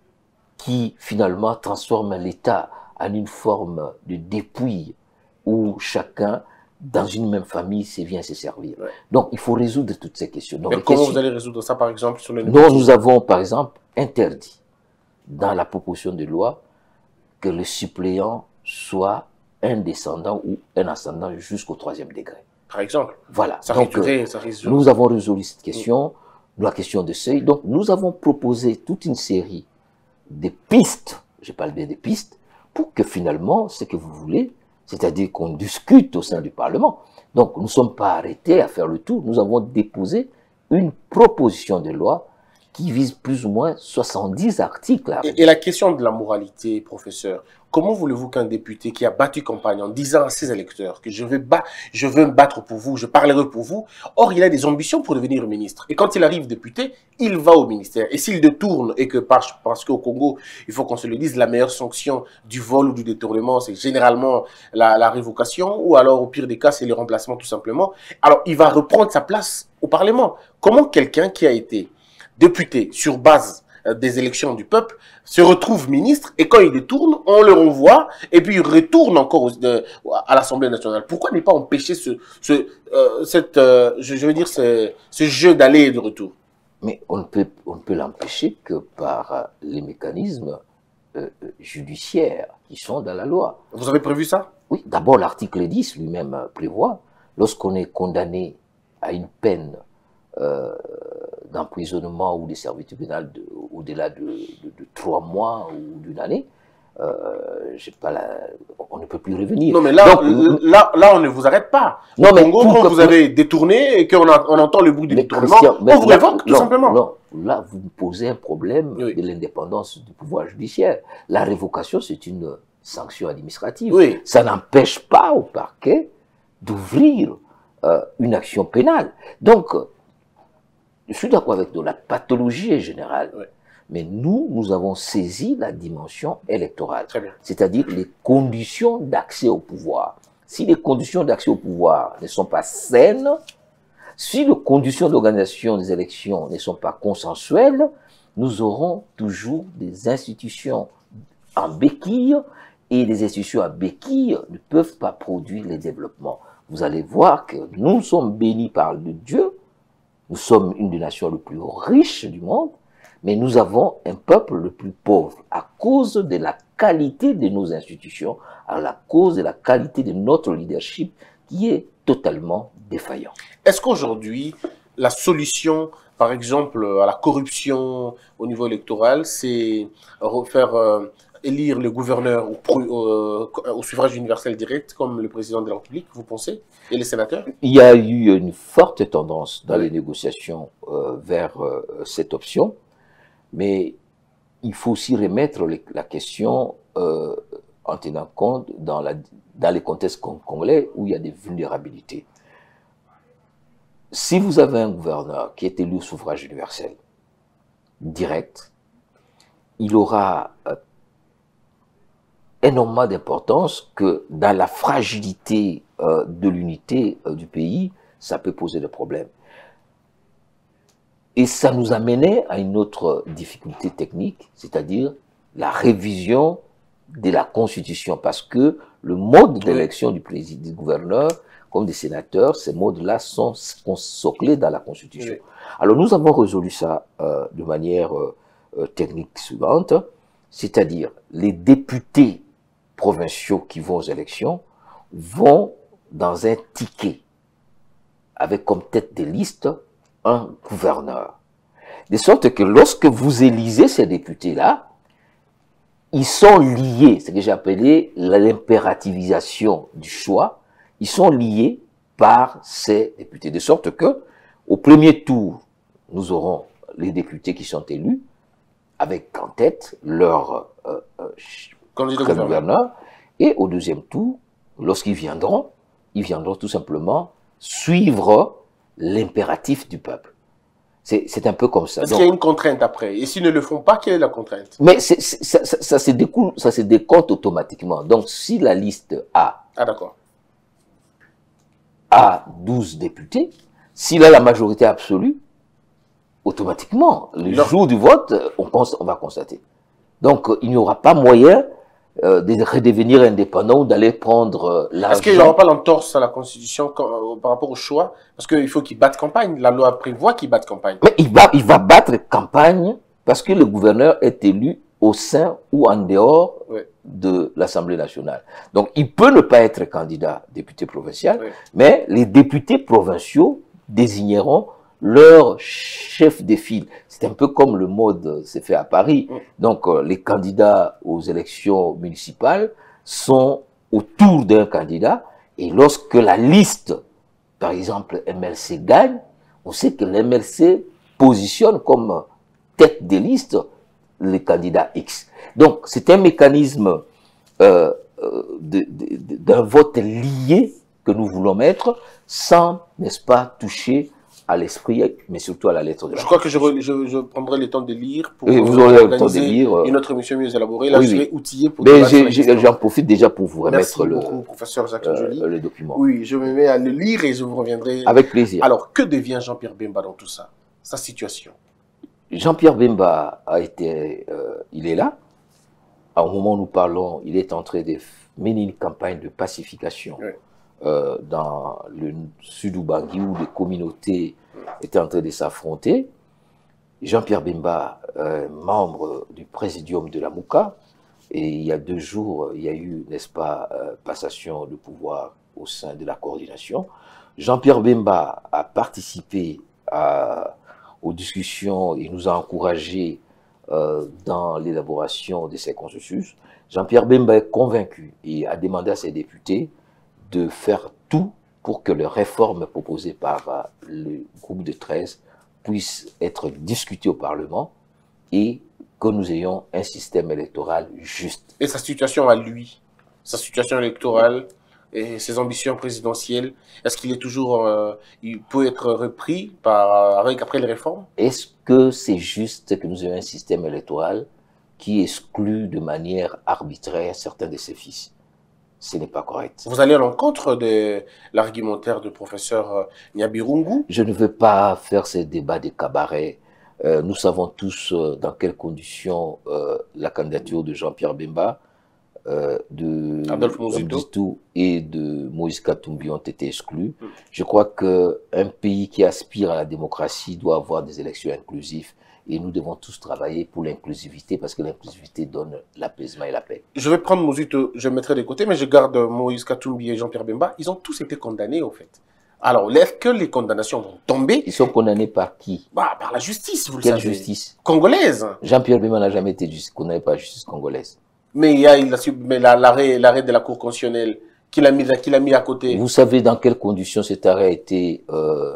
qui finalement transforme l'État en une forme de dépouille où chacun, dans une même famille, se vient se servir. Ouais. Donc il faut résoudre toutes ces questions. Donc, Mais comment questions... vous allez résoudre ça par exemple sur le Non, nous avons par exemple interdit dans la proposition de loi que le suppléant soit un descendant ou un ascendant jusqu'au troisième degré. Par exemple. Voilà. Ça Donc, réduirait, ça réduirait. Nous avons résolu cette question, mmh. la question de seuil. Donc, nous avons proposé toute une série de pistes, je parle bien des pistes, pour que finalement, ce que vous voulez, c'est-à-dire qu'on discute au sein du Parlement. Donc, nous ne sommes pas arrêtés à faire le tour. Nous avons déposé une proposition de loi qui vise plus ou moins soixante-dix articles. Et, et la question de la moralité, professeur, comment voulez-vous qu'un député qui a battu campagne en disant à ses électeurs que je veux, ba je veux me battre pour vous, je parlerai pour vous, or il a des ambitions pour devenir ministre. Et quand il arrive député, il va au ministère. Et s'il détourne, et que parce, parce qu'au Congo, il faut qu'on se le dise, la meilleure sanction du vol ou du détournement, c'est généralement la, la révocation, ou alors au pire des cas, c'est le remplacement tout simplement. Alors il va reprendre sa place au Parlement. Comment quelqu'un qui a été député sur base des élections du peuple se retrouve ministre et quand il détourne, on le renvoie et puis il retourne encore au, à l'Assemblée nationale. Pourquoi ne pas empêcher ce, ce, euh, cette, euh, je, je veux dire ce, ce jeu d'aller et de retour? Mais on ne peut, on ne peut l'empêcher que par les mécanismes euh, judiciaires qui sont dans la loi. Vous avez prévu ça? Oui. D'abord, l'article dix lui-même prévoit, lorsqu'on est condamné à une peine euh, d'emprisonnement ou de servitude pénale au-delà de, de, de trois mois ou d'une année, euh, je sais pas, la, on ne peut plus revenir. Non, mais là, Donc, là, là, on ne vous arrête pas. Non, Au mais Congo, quand vous avez détourné et qu'on on entend le bruit du détournement, on vous révoque, tout non, simplement. Non, là, vous posez un problème oui. de l'indépendance du pouvoir judiciaire. La révocation, c'est une sanction administrative. Oui. Ça n'empêche pas au parquet d'ouvrir euh, une action pénale. Donc, je suis d'accord avec nous, la pathologie est générale. Oui. Mais nous, nous avons saisi la dimension électorale. C'est-à-dire les conditions d'accès au pouvoir. Si les conditions d'accès au pouvoir ne sont pas saines, si les conditions d'organisation des élections ne sont pas consensuelles, nous aurons toujours des institutions en béquille et les institutions en béquille ne peuvent pas produire les développements. Vous allez voir que nous sommes bénis par le Dieu. Nous sommes une des nations les plus riches du monde, mais nous avons un peuple le plus pauvre à cause de la qualité de nos institutions, à la cause de la qualité de notre leadership qui est totalement défaillant. Est-ce qu'aujourd'hui, la solution, par exemple, à la corruption au niveau électoral, c'est refaire euh, élire le gouverneur au, euh, au suffrage universel direct, comme le président de la République, vous pensez, et les sénateurs? Il y a eu une forte tendance dans les négociations euh, vers euh, cette option, mais il faut aussi remettre les, la question euh, en tenant compte dans, la, dans les contextes congolais où il y a des vulnérabilités. Si vous avez un gouverneur qui est élu au suffrage universel direct, il aura euh, énormément d'importance que dans la fragilité euh, de l'unité euh, du pays, ça peut poser des problèmes. Et ça nous a mené à une autre difficulté technique, c'est-à-dire la révision de la Constitution, parce que le mode d'élection du président, du gouverneur, comme des sénateurs, ces modes-là sont soclés dans la Constitution. Oui. Alors nous avons résolu ça euh, de manière euh, technique suivante, c'est-à-dire les députés provinciaux qui vont aux élections vont dans un ticket avec comme tête de liste un gouverneur. De sorte que lorsque vous élisez ces députés-là, ils sont liés, c'est ce que j'ai appelé l'impérativisation du choix, ils sont liés par ces députés. De sorte que, au premier tour, nous aurons les députés qui sont élus, avec en tête leur euh, euh, gouverneur, et au deuxième tour, lorsqu'ils viendront, ils viendront tout simplement suivre l'impératif du peuple. C'est un peu comme ça. Est-ce qu'il y a une contrainte après? Et s'ils ne le font pas, quelle est la contrainte? Mais c'est, c'est, ça, ça, ça, se découle, ça se décompte automatiquement. Donc, si la liste A Ah, d'accord. a douze députés, s'il a la majorité absolue, automatiquement, le Leur... jour du vote, on, pense, on va constater. Donc, il n'y aura pas moyen euh, de redevenir indépendant ou d'aller prendre l'argent. Est-ce qu'il n'y aura pas l'entorse à la Constitution quand, par rapport au choix? Parce qu'il faut qu'il batte campagne. La loi prévoit qu'il batte campagne. Mais il va, il va battre campagne parce que le gouverneur est élu au sein ou en dehors oui. de l'Assemblée nationale. Donc, il peut ne pas être candidat député provincial, oui. mais les députés provinciaux désigneront leur chef de file. C'est un peu comme le mode s'est fait à Paris. Oui. Donc, euh, les candidats aux élections municipales sont autour d'un candidat et lorsque la liste, par exemple, M L C gagne, on sait que l'M L C positionne comme tête de liste les candidats X. Donc, c'est un mécanisme euh, d'un vote lié que nous voulons mettre sans, n'est-ce pas, toucher à l'esprit, mais surtout à la lettre de la Je crois que je, je, je prendrai le temps de lire pour et vous aurez le temps de lire. Une autre émission mieux élaborée. Là, oui, je serai oui. outillé pour... J'en profite déjà pour vous remettre Merci le, beaucoup, professeur Jacques euh, Joly. le document. Oui, je me mets à le lire et je vous reviendrai. Avec plaisir. Alors, que devient Jean-Pierre Bemba dans tout ça? Sa situation? Jean-Pierre Bemba a été... Euh, il est là. Au moment où nous parlons, il est en train de mener une campagne de pacification oui. euh, dans le sud Ubangui où les communautés étaient en train de s'affronter. Jean-Pierre Bemba, euh, membre du présidium de la Mouka, et il y a deux jours, il y a eu, n'est-ce pas, euh, passation de pouvoir au sein de la coordination. Jean-Pierre Bemba a participé à, aux discussions et nous a encouragés euh, dans l'élaboration de ces consensus. Jean-Pierre Bemba est convaincu et a demandé à ses députés de faire tout pour que les réformes proposées par euh, le groupe de treize puissent être discutées au Parlement et que nous ayons un système électoral juste. Et sa situation à lui, sa situation électorale et ses ambitions présidentielles, est-ce qu'il est toujours, euh, il peut être repris par, avec, après les réformes? Est-ce que c'est juste que nous ayons un système électoral qui exclut de manière arbitraire certains de ses fils? Ce n'est pas correct. Vous allez à l'encontre de l'argumentaire du professeur Nyabirungu? Je ne veux pas faire ces débats de cabaret. Euh, nous savons tous euh, dans quelles conditions euh, la candidature de Jean-Pierre Bemba, euh, de Adolphe Muzito et de Moïse Katumbi ont été exclus. Mm. Je crois qu'un pays qui aspire à la démocratie doit avoir des élections inclusives. Et nous devons tous travailler pour l'inclusivité parce que l'inclusivité donne l'apaisement et la paix. Je vais prendre Muzito, je le mettrai de côté, mais je garde Moïse Katumbi et Jean-Pierre Bemba. Ils ont tous été condamnés, en fait. Alors, est-ce que les condamnations vont tomber? Ils sont condamnés par qui? Bah, par la justice, vous le Quelle savez. Quelle justice? Congolaise. Jean-Pierre Bemba n'a jamais été condamné par la justice congolaise. Mais il y a l'arrêt la, de la Cour constitutionnelle qu'il a, qu'il a mis à côté. Vous savez dans quelles conditions cet arrêt a été euh,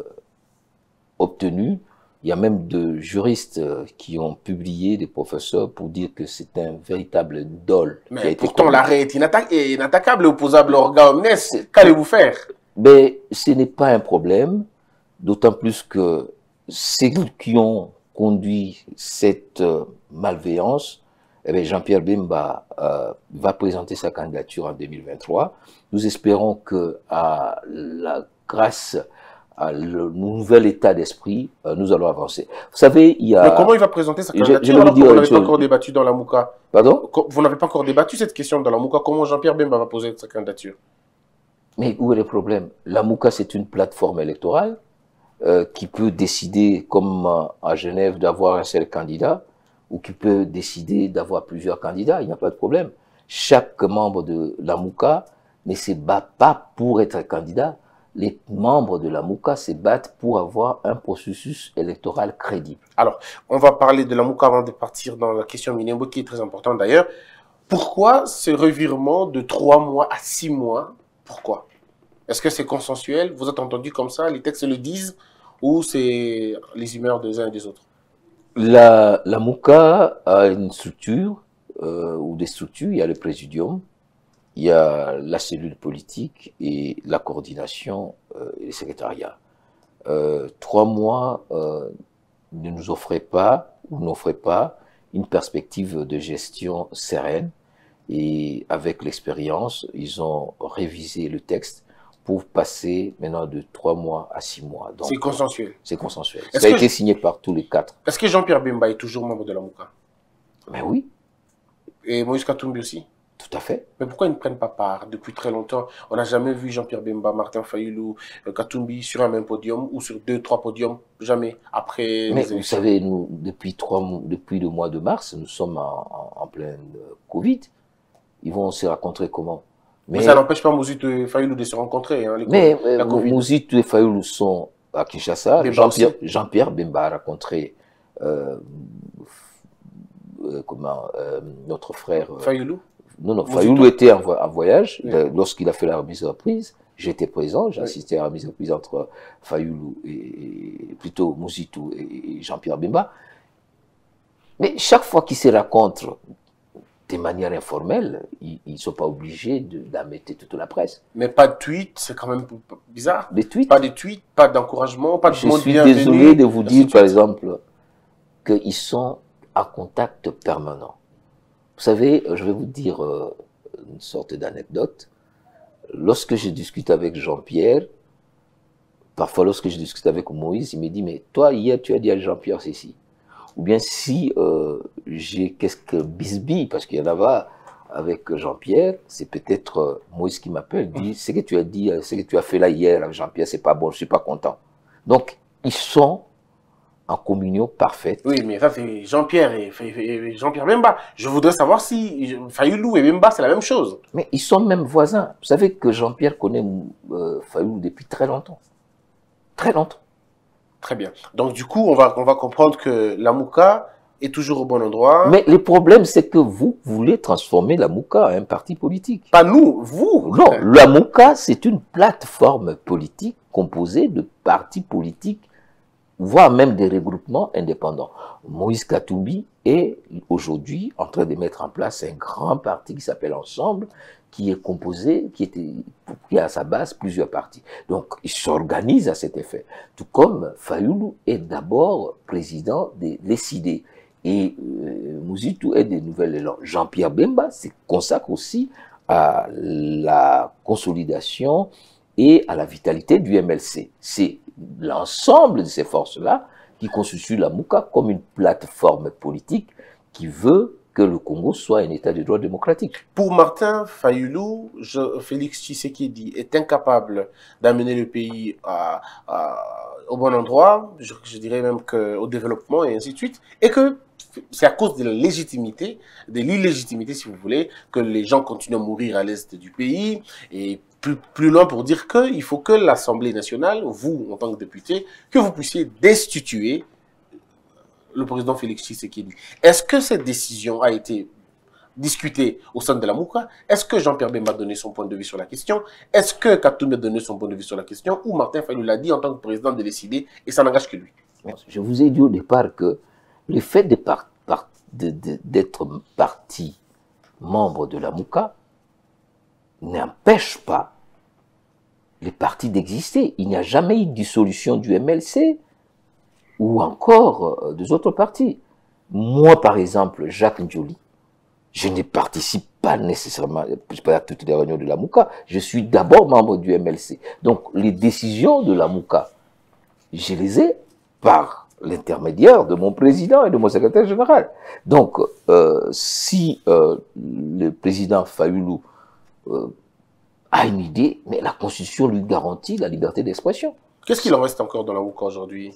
obtenu? Il y a même de juristes qui ont publié, des professeurs, pour dire que c'est un véritable dol. Mais pourtant, l'arrêt est inatta inattaquable et opposable au organe omnes. Qu'allez-vous faire? Mais ce n'est pas un problème, d'autant plus que ceux qui ont conduit cette euh, malveillance, eh Jean-Pierre Bemba euh, va présenter sa candidature en deux mille vingt-trois. Nous espérons que à la grâce à le nouvel état d'esprit, euh, nous allons avancer. Vous savez, il y a... Mais comment il va présenter sa candidature je, je alors que vous n'avez je... pas encore débattu dans la Mouka? Pardon? Vous n'avez pas encore débattu cette question dans la Mouka. Comment Jean-Pierre Bemba va poser sa candidature? Mais où est le problème? La Mouka, c'est une plateforme électorale euh, qui peut décider, comme euh, à Genève, d'avoir un seul candidat ou qui peut décider d'avoir plusieurs candidats. Il n'y a pas de problème. Chaque membre de la Mouka ne se bat pas pour être candidat. Les membres de la Mouka se battent pour avoir un processus électoral crédible. Alors, on va parler de la Mouka avant de partir dans la question Minembo, qui est très importante d'ailleurs. Pourquoi ce revirement de trois mois à six mois? Pourquoi? Est-ce que c'est consensuel? Vous êtes entendu comme ça? Les textes le disent? Ou c'est les humeurs des uns et des autres? La, la Mouka a une structure, euh, ou des structures. Il y a le présidium, il y a la cellule politique et la coordination euh, et le secrétariat. Euh, trois mois euh, ne nous offraient pas, ou n'offraient pas, une perspective de gestion sereine. Et avec l'expérience, ils ont révisé le texte pour passer maintenant de trois mois à six mois. C'est consensuel. C'est consensuel. Est-ce Ça a que été je- signé par tous les quatre. Est-ce que Jean-Pierre Bemba est toujours membre de la Mouka? Mais oui, Et Moïse Katumbi aussi? tout à fait. Mais pourquoi ils ne prennent pas part depuis très longtemps? On n'a jamais vu Jean-Pierre Bemba, Martin Fayulu, euh, Katumbi sur un même podium ou sur deux, trois podiums. Jamais. Après Mais les vous élections. savez, nous, depuis, trois, mois- depuis le mois de mars, nous sommes en, en, en plein euh, Covid. Ils vont se rencontrer comment? Mais ça n'empêche pas Mozitu et Fayulu de se rencontrer. Hein, les mais co- la euh, Covid. Mozitu et Fayulu sont à Kinshasa. Bemba Jean-Pierre aussi. Jean-Pierre Bemba a rencontré euh, euh, comment, euh, notre frère. euh, Fayulu? non, non, Mozitu. Fayulu était en, vo- en voyage. Oui. euh, Lorsqu'il a fait la remise de reprise, j'étais présent. J'ai Oui. assisté à la remise de reprise entre Fayulu et, et- plutôt Mozitu et, et Jean-Pierre Bemba. Mais chaque fois qu'ils se rencontrent de manière informelle, ils ne sont pas obligés de- d'embêter toute la presse. Mais pas de tweet, c'est quand même bizarre. Les tweets, Pas de tweet, pas d'encouragement, pas de je monde suis bienvenu. désolé de vous ainsi dire, de par suite. exemple, qu'ils sont en contact permanent. Vous savez, je vais vous dire euh, une sorte d'anecdote. Lorsque je discute avec Jean-Pierre, parfois lorsque je discute avec Moïse, il me dit, mais toi, hier, tu as dit à Jean-Pierre ceci. Ou bien si euh, j'ai quelques bisbilles, parce qu'il y en a pas avec Jean-Pierre, c'est peut-être euh, Moïse qui m'appelle, dit, ce que tu as dit, euh, ce que tu as fait là hier avec Jean-Pierre, c'est pas bon, je suis pas content. Donc, ils sont en communion parfaite. Oui, mais ça, c'est Jean-Pierre et, et- et Jean-Pierre Bemba. Je voudrais savoir si Fayulu et Bemba, c'est la même chose. Mais ils sont même voisins. Vous savez que Jean-Pierre connaît euh, Fayulu depuis très longtemps. Très longtemps. Très bien. Donc, du coup, on va, on va comprendre que la Mouka est toujours au bon endroit. Mais le problème, c'est que vous voulez transformer la Mouka en un parti politique. Pas nous, vous. Non, la Mouka, c'est une plateforme politique composée de partis politiques, voire même des regroupements indépendants. Moïse Katumbi est aujourd'hui en train de mettre en place un grand parti qui s'appelle Ensemble, qui est composé, qui, était, qui a à sa base plusieurs partis. Donc, il s'organise à cet effet. Tout comme Fayulu est d'abord président de l'E S I D. Et euh, Mozitu est des Nouvelles Élan. Jean-Pierre Bemba se consacre aussi à la consolidation et à la vitalité du M L C. C'est l'ensemble de ces forces-là qui constituent la Mouka comme une plateforme politique qui veut que le Congo soit un état de droit démocratique. Pour Martin Fayulu, je- Félix Tshisekedi est incapable d'amener le pays à, à- au bon endroit, je, je dirais même que au développement et ainsi de suite, et que c'est à cause de la légitimité, de l'illégitimité si vous voulez, que les gens continuent à mourir à l'est du pays, et plus, plus loin pour dire qu'il faut que l'Assemblée nationale, vous en tant que député, que vous puissiez destituer le président Félix Tshisekedi. Est-ce que cette décision a été discutée au sein de la Mouka? Est-ce que Jean-Pierre Bemba a donné son point de vue sur la question? Est-ce que Katumbi a donné son point de vue sur la question? Ou Martin Fayulu l'a dit en tant que président de l'E S I D et ça n'engage que lui? Je vous ai dit au départ que le fait de par- par- de- de- d'être parti membre de la Mouka n'empêche pas les partis d'exister. Il n'y a jamais eu de dissolution du M L C ou encore euh, des autres partis. Moi, par exemple, Jacques Ndioli, je ne participe pas nécessairement pas à toutes les réunions de la Mouka. Je suis d'abord membre du M L C. Donc, les décisions de la Mouka, je les ai par l'intermédiaire de mon président et de mon secrétaire général. Donc, euh, si euh, le président Fayulu euh, a une idée, mais la Constitution lui garantit la liberté d'expression. Qu'est-ce qu'il en reste encore dans la Mouka aujourd'hui?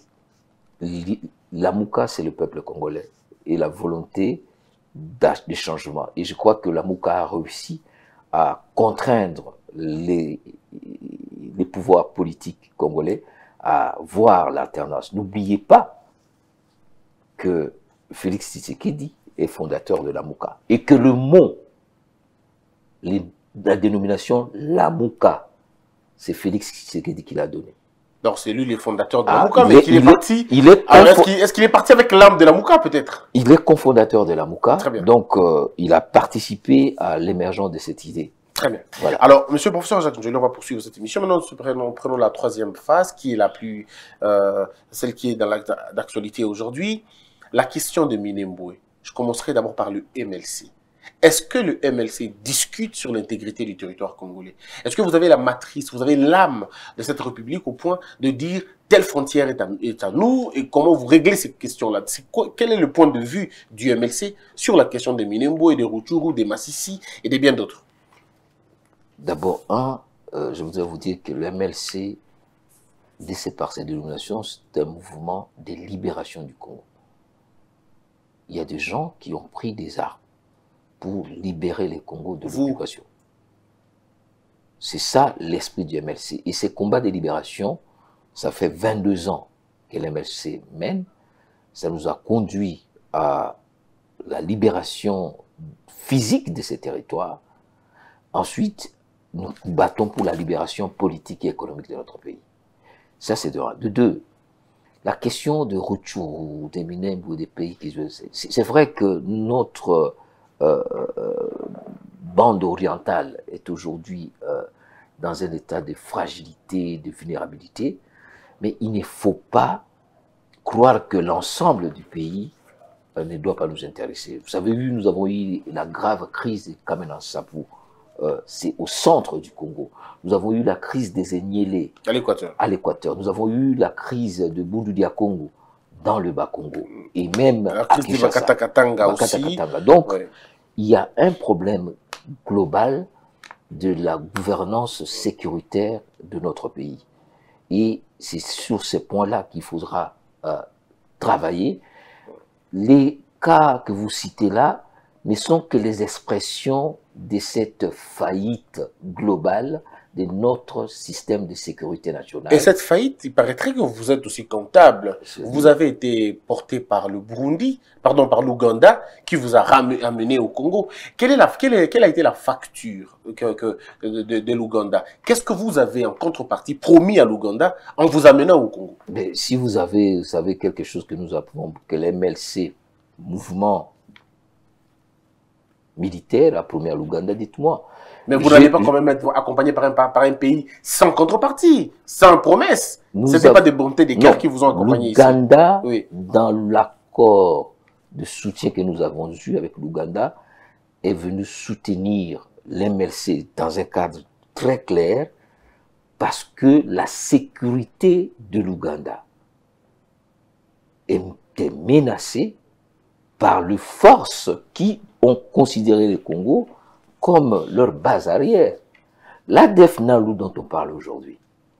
La Mouka, c'est le peuple congolais et la volonté de changement. Et je crois que la Mouka a réussi à contraindre les, les pouvoirs politiques congolais à voir l'alternance. N'oubliez pas que Félix Tshisekedi est fondateur de la Mouka et que le mot, les, la dénomination la Mouka, c'est Félix Tshisekedi qui l'a donné. Donc c'est lui le fondateur de Ah, la Mouka, il mais est- qu'il est, il est- parti. il est Alors, est-ce confo- qu'il est, qu'il est parti avec l'âme de la Mouka peut-être? Il est cofondateur de la Mouka, Très bien. donc euh, il a participé à l'émergence de cette idée. Très bien. Voilà. Alors, monsieur le professeur Jacques Njoli, on va poursuivre cette émission. Maintenant, nous prenons, prenons la troisième phase, qui est la plus, euh, celle qui est dans l'actualité aujourd'hui. La question de Minembwe. Je commencerai d'abord par le M L C. Est-ce que le M L C discute sur l'intégrité du territoire congolais? Est-ce que vous avez la matrice, vous avez l'âme de cette république au point de dire telle frontière est à, est à nous, et comment vous réglez ces questions-là? Quel est le point de vue du M L C sur la question des Minembwe, des Rutshuru, des Massissi et des bien d'autres? D'abord, un, euh, je voudrais vous dire que le M L C, de par sa dénomination, c'est un mouvement de libération du Congo. Il y a des gens qui ont pris des armes pour libérer les Congos de l'occupation. C'est ça l'esprit du M L C. Et ces combats de libération, ça fait vingt-deux ans que l'M L C mène. Ça nous a conduit à la libération physique de ces territoires. Ensuite, nous battons pour la libération politique et économique de notre pays. Ça, c'est de un. De deux, la question de Rutshuru, des Minembwe ou des pays qui... C'est vrai que notre euh, euh, bande orientale est aujourd'hui euh, dans un état de fragilité, de vulnérabilité, mais il ne faut pas croire que l'ensemble du pays euh, ne doit pas nous intéresser. Vous avez vu, nous avons eu la grave crise de Kamena Nsapu. Euh, c'est au centre du Congo. Nous avons eu la crise des Enyélé à l'équateur. À l'équateur. Nous avons eu la crise de Bundu Congo dans le Bas-Congo. Et même la à crise Kinshasa. de Bakata-Katanga aussi. Donc, ouais. Il y a un problème global de la gouvernance sécuritaire de notre pays. Et c'est sur ces points-là qu'il faudra euh, travailler. Les cas que vous citez là ne sont que les expressions de cette faillite globale de notre système de sécurité nationale. Et cette faillite, il paraîtrait que vous êtes aussi comptable. Vous avez été porté par le Burundi, pardon, par l'Ouganda, qui vous a amené au Congo. Quelle, est la, quelle, est, quelle a été la facture que, que, de, de, de l'Ouganda? Qu'est-ce que vous avez en contrepartie promis à l'Ouganda en vous amenant au Congo? Mais si vous avez, vous savez quelque chose que nous appelons, que l'M L C, mouvement militaire, a promis à l'Ouganda, dites-moi. Mais vous n'allez pas quand même être accompagné par un, par un pays sans contrepartie, sans promesse. Ce n'est pas des bontés des cœurs qui vous ont accompagné ici. L'Ouganda, oui. Dans l'accord de soutien que nous avons eu avec l'Ouganda, est venu soutenir l'M L C dans un cadre très clair, parce que la sécurité de l'Ouganda était menacée par les forces qui ont considéré le Congo comme leur base arrière. L'A D F Nalu dont on parle aujourd'hui,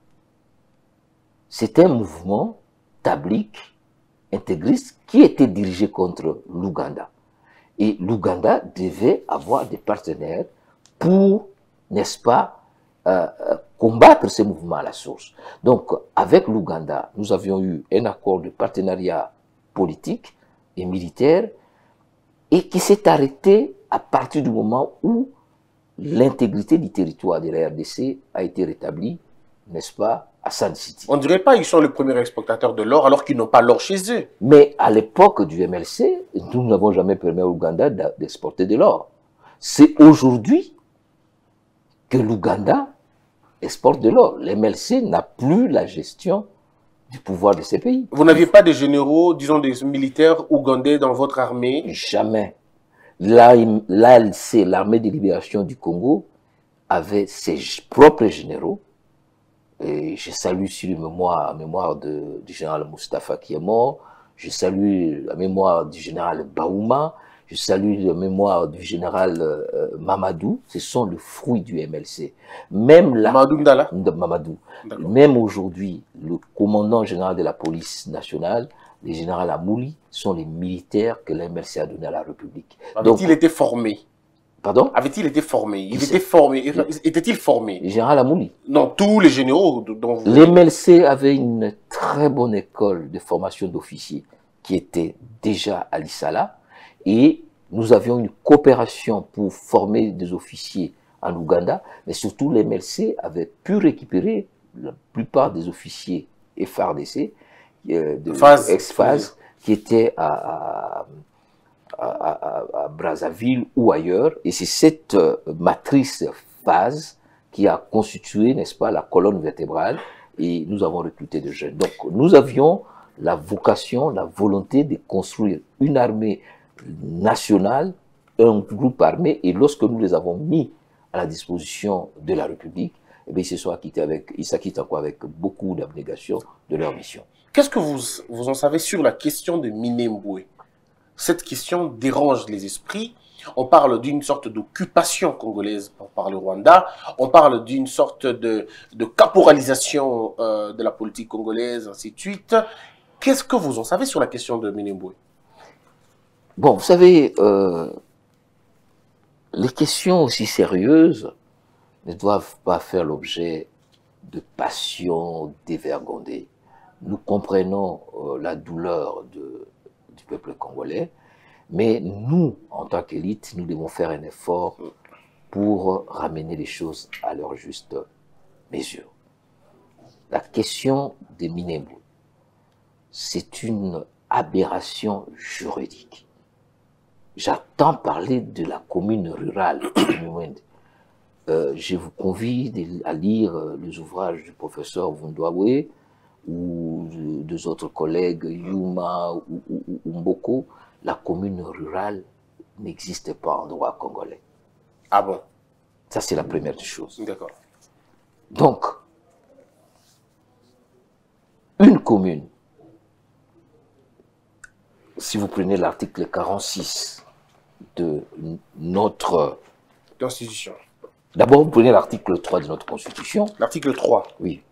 c'est un mouvement tablique, intégriste, qui était dirigé contre l'Ouganda. Et l'Ouganda devait avoir des partenaires pour, n'est-ce pas, euh, combattre ces mouvements à la source. Donc, avec l'Ouganda, nous avions eu un accord de partenariat politique et militaire, et qui s'est arrêté à partir du moment où l'intégrité du territoire de la R D C a été rétablie, n'est-ce pas, à Sun City. On ne dirait pas qu'ils sont les premiers exportateurs de l'or alors qu'ils n'ont pas l'or chez eux. Mais à l'époque du M L C, nous n'avons jamais permis à l'Ouganda d'exporter de l'or. C'est aujourd'hui que l'Ouganda exporte de l'or. L'M L C n'a plus la gestion du pouvoir de ces pays. Vous n'aviez pas des généraux, disons des militaires ougandais dans votre armée? Jamais. L'A L C, l'armée de libération du Congo, avait ses propres généraux. Et je salue sur la mémoire, la mémoire de, du général Moustapha qui est mort. Je salue la mémoire du général Baouma. Je salue la mémoire du général euh, Mamadou. Ce sont le fruit du M L C. Même la, Mamadou Ndala. Mamadou. Même aujourd'hui, le commandant général de la police nationale, le général Amouli, sont les militaires que l'M L C a donné à la République. Avait-il été formé? Pardon? Avait-il été formé? Il était formé. Était-il formé? Le général Amouli. Non, tous les généraux dont vous... L'M L C avait une très bonne école de formation d'officiers qui était déjà à l'Issala, et nous avions une coopération pour former des officiers en Ouganda, mais surtout l'M L C avait pu récupérer la plupart des officiers F A R D C, euh, de ex-phase, qui étaient à, à, à, à, à Brazzaville ou ailleurs, et c'est cette euh, matrice phase qui a constitué, n'est-ce pas, la colonne vertébrale, et nous avons recruté des jeunes. Donc, nous avions la vocation, la volonté de construire une armée nationale, un groupe armé, et lorsque nous les avons mis à la disposition de la République, eh bien, ils se sont acquittés avec, ils s'acquittent encore avec beaucoup d'abnégation de leur mission. Qu'est-ce que vous, vous en savez sur la question de Minembwe? Cette question dérange les esprits. On parle d'une sorte d'occupation congolaise par le Rwanda. On parle d'une sorte de, de caporalisation euh, de la politique congolaise, ainsi de suite. Qu'est-ce que vous en savez sur la question de Minembwe? Bon, vous savez, euh, les questions aussi sérieuses ne doivent pas faire l'objet de passions dévergondées. Nous comprenons euh, la douleur de, du peuple congolais, mais nous, en tant qu'élite, nous devons faire un effort pour ramener les choses à leur juste mesure. La question des Minembwe, c'est une aberration juridique. J'entends parler de la commune rurale de Mwende. Euh, je vous convie à lire les ouvrages du professeur Vundwawe ou de deux autres collègues, Yuma ou, ou, ou Mboko. La commune rurale n'existe pas en droit congolais. Ah bon? Ça, c'est la première des choses. D'accord. Donc, une commune, si vous prenez l'article quarante-six de notre Constitution. D'abord, vous prenez l'article trois de notre Constitution. L'article trois. Oui.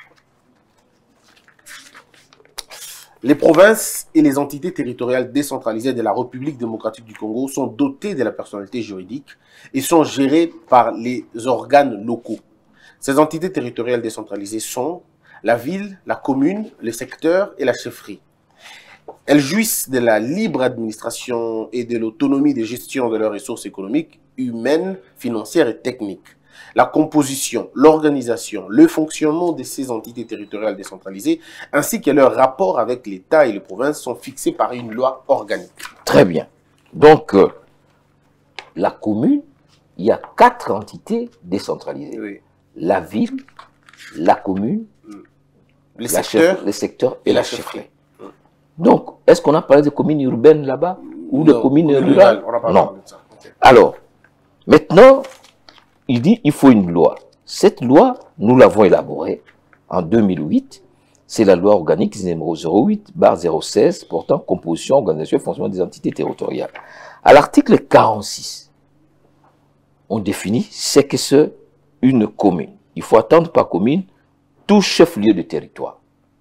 Les provinces et les entités territoriales décentralisées de la République démocratique du Congo sont dotées de la personnalité juridique et sont gérées par les organes locaux. Ces entités territoriales décentralisées sont la ville, la commune, le secteur et la chefferie. Elles jouissent de la libre administration et de l'autonomie de gestion de leurs ressources économiques, humaines, financières et techniques. La composition, l'organisation, le fonctionnement de ces entités territoriales décentralisées, ainsi que leur rapport avec l'État et les provinces sont fixés par une loi organique. Très bien. Donc, euh, la commune, il y a quatre entités décentralisées. Oui. La ville, la commune, Les la secteurs chef- les secteurs et, et la la chefferie. chefferie. Donc, est-ce qu'on a parlé de communes urbaines là-bas ou de Non, communes communes rurales? rurales, on n'a pas Non. parlé de ça. Ok. Alors, maintenant, il dit il faut une loi. Cette loi, nous l'avons élaborée en deux mille huit. C'est la loi organique numéro zéro huit barre zéro seize portant composition, organisation et fonctionnement des entités territoriales. À l'article quarante-six, on définit ce que c'est une commune. Il faut attendre par commune tout chef-lieu de territoire.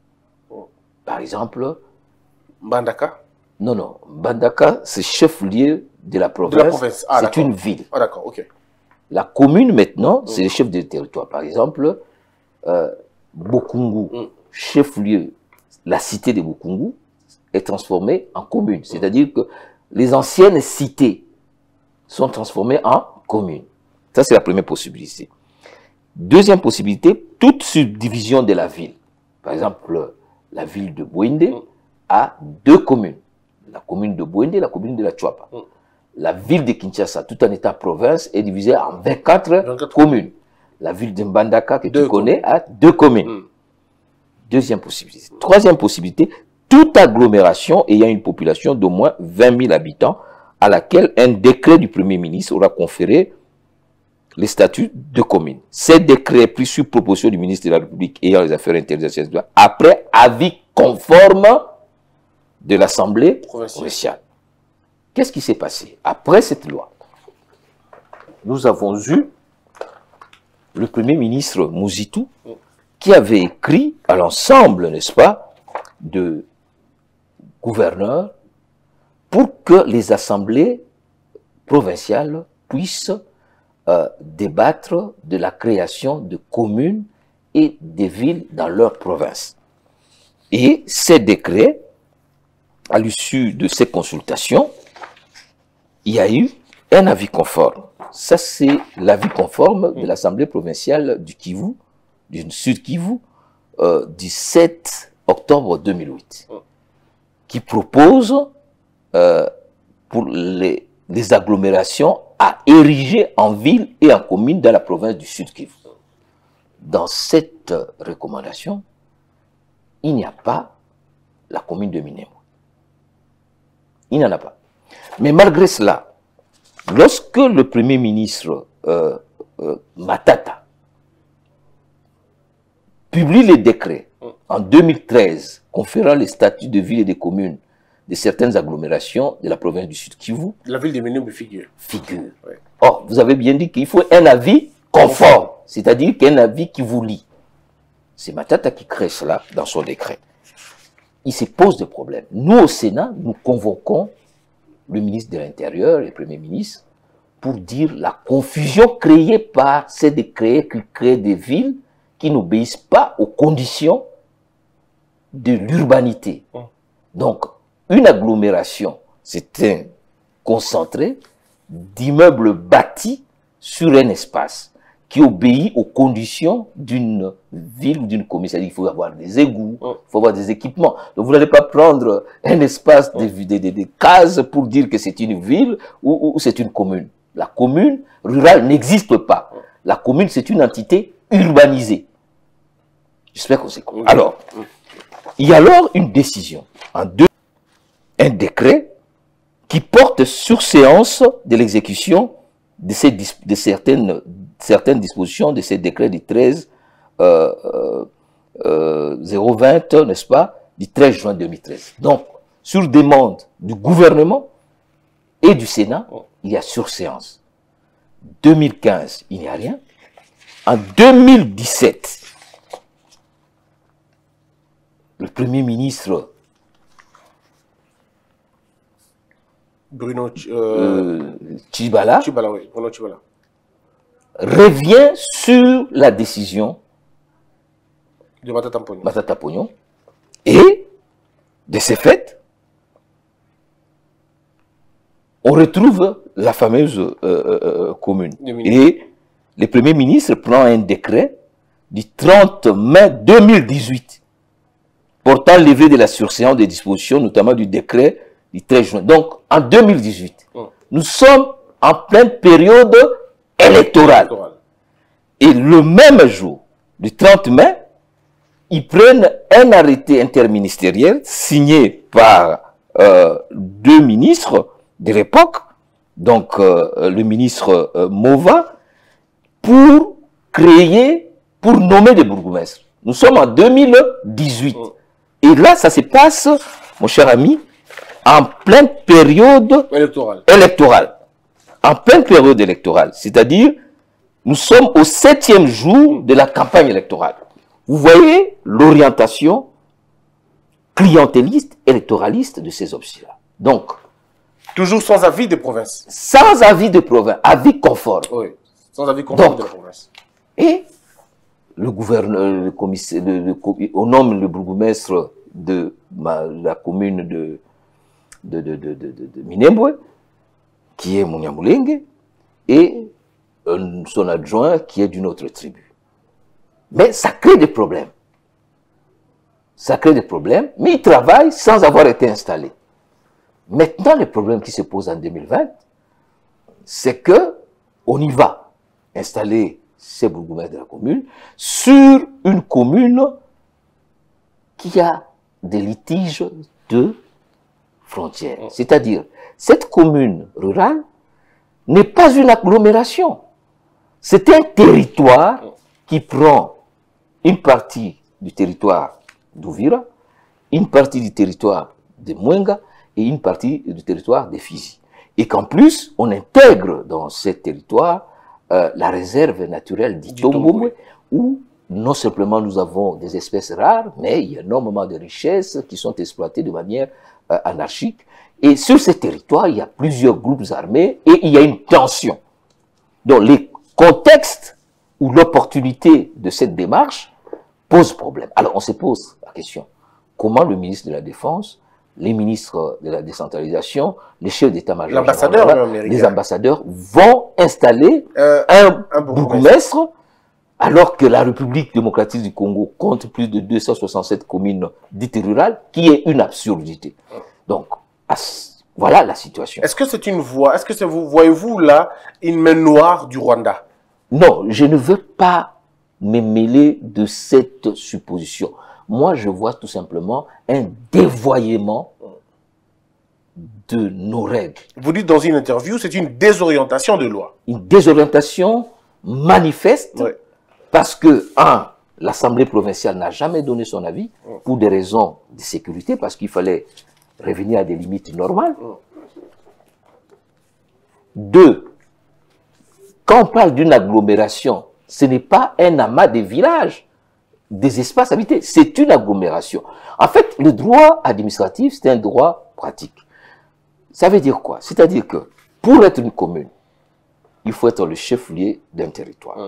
Par exemple, Mbandaka? non, non, Mbandaka, c'est chef-lieu de la province. De la province. Ah, c'est d'accord. une ville. Ah, d'accord, ok. La commune, maintenant, c'est le chef de territoire. Par exemple, euh, Bokungu, Mm. chef-lieu, la cité de Bokungu, est transformée en commune. C'est-à-dire que les anciennes cités sont transformées en communes. Ça, c'est la première possibilité. Deuxième possibilité, toute subdivision de la ville. Par exemple, la ville de Bwende Mm. a deux communes. La commune de Bwende et la commune de la Tchouapa. Mm. La ville de Kinshasa, tout en état-province, est divisée en vingt-quatre vingt-quatre communes. La ville de Mbandaka, que Deux tu connais, a deux communes. Mm. Deuxième possibilité. Troisième possibilité, toute agglomération ayant une population d'au moins vingt mille habitants, à laquelle un décret du Premier ministre aura conféré les statuts de commune. Ces décrets pris sur proposition du ministre de la République ayant les affaires intérieures, après avis conforme de l'Assemblée Provinciale. provinciale. Qu'est-ce qui s'est passé? Après cette loi, nous avons eu le Premier ministre Mouzitou qui avait écrit à l'ensemble, n'est-ce pas, de gouverneurs pour que les assemblées provinciales puissent euh, débattre de la création de communes et des villes dans leur province. Et ces décrets, à l'issue de ces consultations, il y a eu un avis conforme. Ça, c'est l'avis conforme de l'Assemblée provinciale du Kivu, du Sud Kivu, euh, du sept octobre deux mille huit, qui propose euh, pour les, les agglomérations à ériger en ville et en commune dans la province du Sud Kivu. Dans cette recommandation, il n'y a pas la commune de Minembwe. Il n'y en a pas. Mais malgré cela, lorsque le Premier ministre euh, euh, Matata publie les décrets en deux mille treize conférant les statuts de ville et de commune de certaines agglomérations de la province du Sud Kivu, La ville de Minembwe figure. figure. Ouais. Or, vous avez bien dit qu'il faut un avis conforme, c'est-à-dire qu'un avis qui vous lie. C'est Matata qui crée cela dans son décret. Il se pose des problèmes. Nous, au Sénat, nous convoquons le ministre de l'Intérieur et le Premier ministre pour dire la confusion créée par ces décrets qui créent des villes qui n'obéissent pas aux conditions de l'urbanité. Donc, une agglomération, c'est un concentré d'immeubles bâtis sur un espace qui obéit aux conditions d'une ville ou d'une commune. C'est-à-dire qu'il faut avoir des égouts, il faut avoir des équipements. Donc vous n'allez pas prendre un espace de, de, de, de cases pour dire que c'est une ville ou, ou c'est une commune. La commune rurale n'existe pas. La commune, c'est une entité urbanisée. J'espère qu'on s'écoute. Alors, il y a alors une décision, en deux, un décret qui porte sur séance de l'exécution de, ces, de certaines, certaines dispositions de ces décrets du treize euh, euh, zéro vingt, n'est-ce pas, du treize juin deux mille treize. Donc, sur demande du gouvernement et du Sénat, il y a surséance. deux mille quinze, il n'y a rien. En deux mille dix-sept, le Premier ministre Bruno euh, euh, Tshibala Tshibala, oui, Bruno Tshibala. revient sur la décision De Matata Mponyo. Matata Pognon et de ces faits, on retrouve la fameuse euh, euh, commune. Et le Premier ministre prend un décret du trente mai deux mille dix-huit portant levée de la surséance des dispositions, notamment du décret du treize juin. Donc, en deux mille dix-huit, Oh. nous sommes en pleine période électorale. Électoral. Et le même jour, du trente mai, ils prennent un arrêté interministériel signé par euh, deux ministres de l'époque, donc euh, le ministre euh, Mova, pour créer, pour nommer des bourgmestres. Nous sommes en deux mille dix-huit. Oh. Et là, ça se passe, mon cher ami, en pleine période Électoral. électorale. En pleine période électorale. C'est-à-dire, nous sommes au septième jour de la campagne électorale. Vous voyez l'orientation clientéliste, électoraliste de ces options-là. Donc, Toujours sans avis des provinces. sans avis de province, avis conforme. Oui. Sans avis conforme Donc, de la province. Et le gouverneur, le commissaire, le, le, on nomme le bourgmestre de ma, la commune de, de, de, de, de, de, de Minembwe, qui est Munyamulenge, et euh, son adjoint qui est d'une autre tribu. Mais ça crée des problèmes. Ça crée des problèmes, mais il travaille sans avoir été installé. Maintenant, le problème qui se pose en deux mille vingt, c'est que on y va installer ces bourgmestres de la commune sur une commune qui a des litiges de frontières. C'est-à-dire, cette commune rurale n'est pas une agglomération. C'est un territoire qui prend une partie du territoire d'Ouvira, une partie du territoire de Mwenga et une partie du territoire de Fizi. Et qu'en plus, on intègre dans ce territoire euh, la réserve naturelle d'Itombomwe, où non simplement nous avons des espèces rares, mais il y a énormément de richesses qui sont exploitées de manière euh, anarchique. Et sur ce territoire, il y a plusieurs groupes armés et il y a une tension. Donc, les contextes ou l'opportunité de cette démarche pose problème. Alors, on se pose la question, comment le ministre de la Défense, les ministres de la décentralisation, les chefs d'état-major, L'ambassadeur, les ambassadeurs vont installer Euh, un, un bourgmestre. bourgmestre, alors que la République démocratique du Congo compte plus de deux cent soixante-sept communes dites rurales, qui est une absurdité. Donc, à ce- Voilà la situation. Est-ce que c'est une voie, est-ce que c'est vous, voyez-vous là, une main noire du Rwanda? Non, je ne veux pas me mêler de cette supposition. Moi, je vois tout simplement un dévoiement de nos règles. Vous dites dans une interview, c'est une désorientation de loi. Une désorientation manifeste Oui. parce que, un, l'Assemblée provinciale n'a jamais donné son avis pour des raisons de sécurité, parce qu'il fallait revenir à des limites normales. Deux, quand on parle d'une agglomération, ce n'est pas un amas de villages, des espaces habités, c'est une agglomération. En fait, le droit administratif, c'est un droit pratique. Ça veut dire quoi? C'est-à-dire que pour être une commune, il faut être le chef-lieu d'un territoire.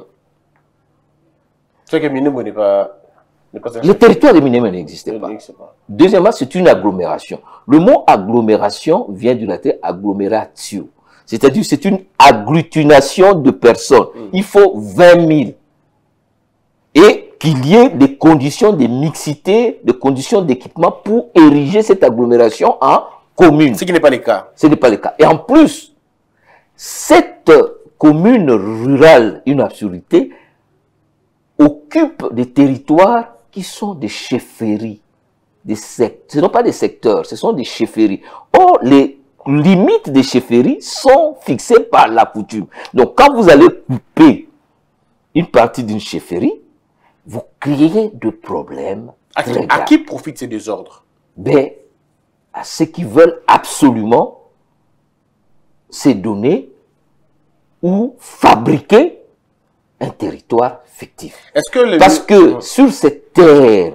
C'est que Minemo n'est pas... pas Le territoire de Minemo n'existe pas. pas. Deuxièmement, c'est une agglomération. Le mot agglomération vient du latin agglomeratio. C'est-à-dire c'est une agglutination de personnes. Mm. Il faut vingt mille. Et qu'il y ait des conditions de mixité, des conditions d'équipement pour ériger cette agglomération en commune. Ce qui n'est pas le cas. Ce n'est pas le cas. Et en plus, cette commune rurale, une absurdité, occupe des territoires qui sont des chefferies. Des secteurs. Ce ne sont pas des secteurs, ce sont des chefferies. Or, les limites des chefferies sont fixées par la coutume. Donc, quand vous allez couper une partie d'une chefferie, vous créez de problèmes. À qui, à qui profitent ces désordres? Ben, à ceux qui veulent absolument se donner ou fabriquer un territoire fictif. Est-ce que le... Parce que sur cette terre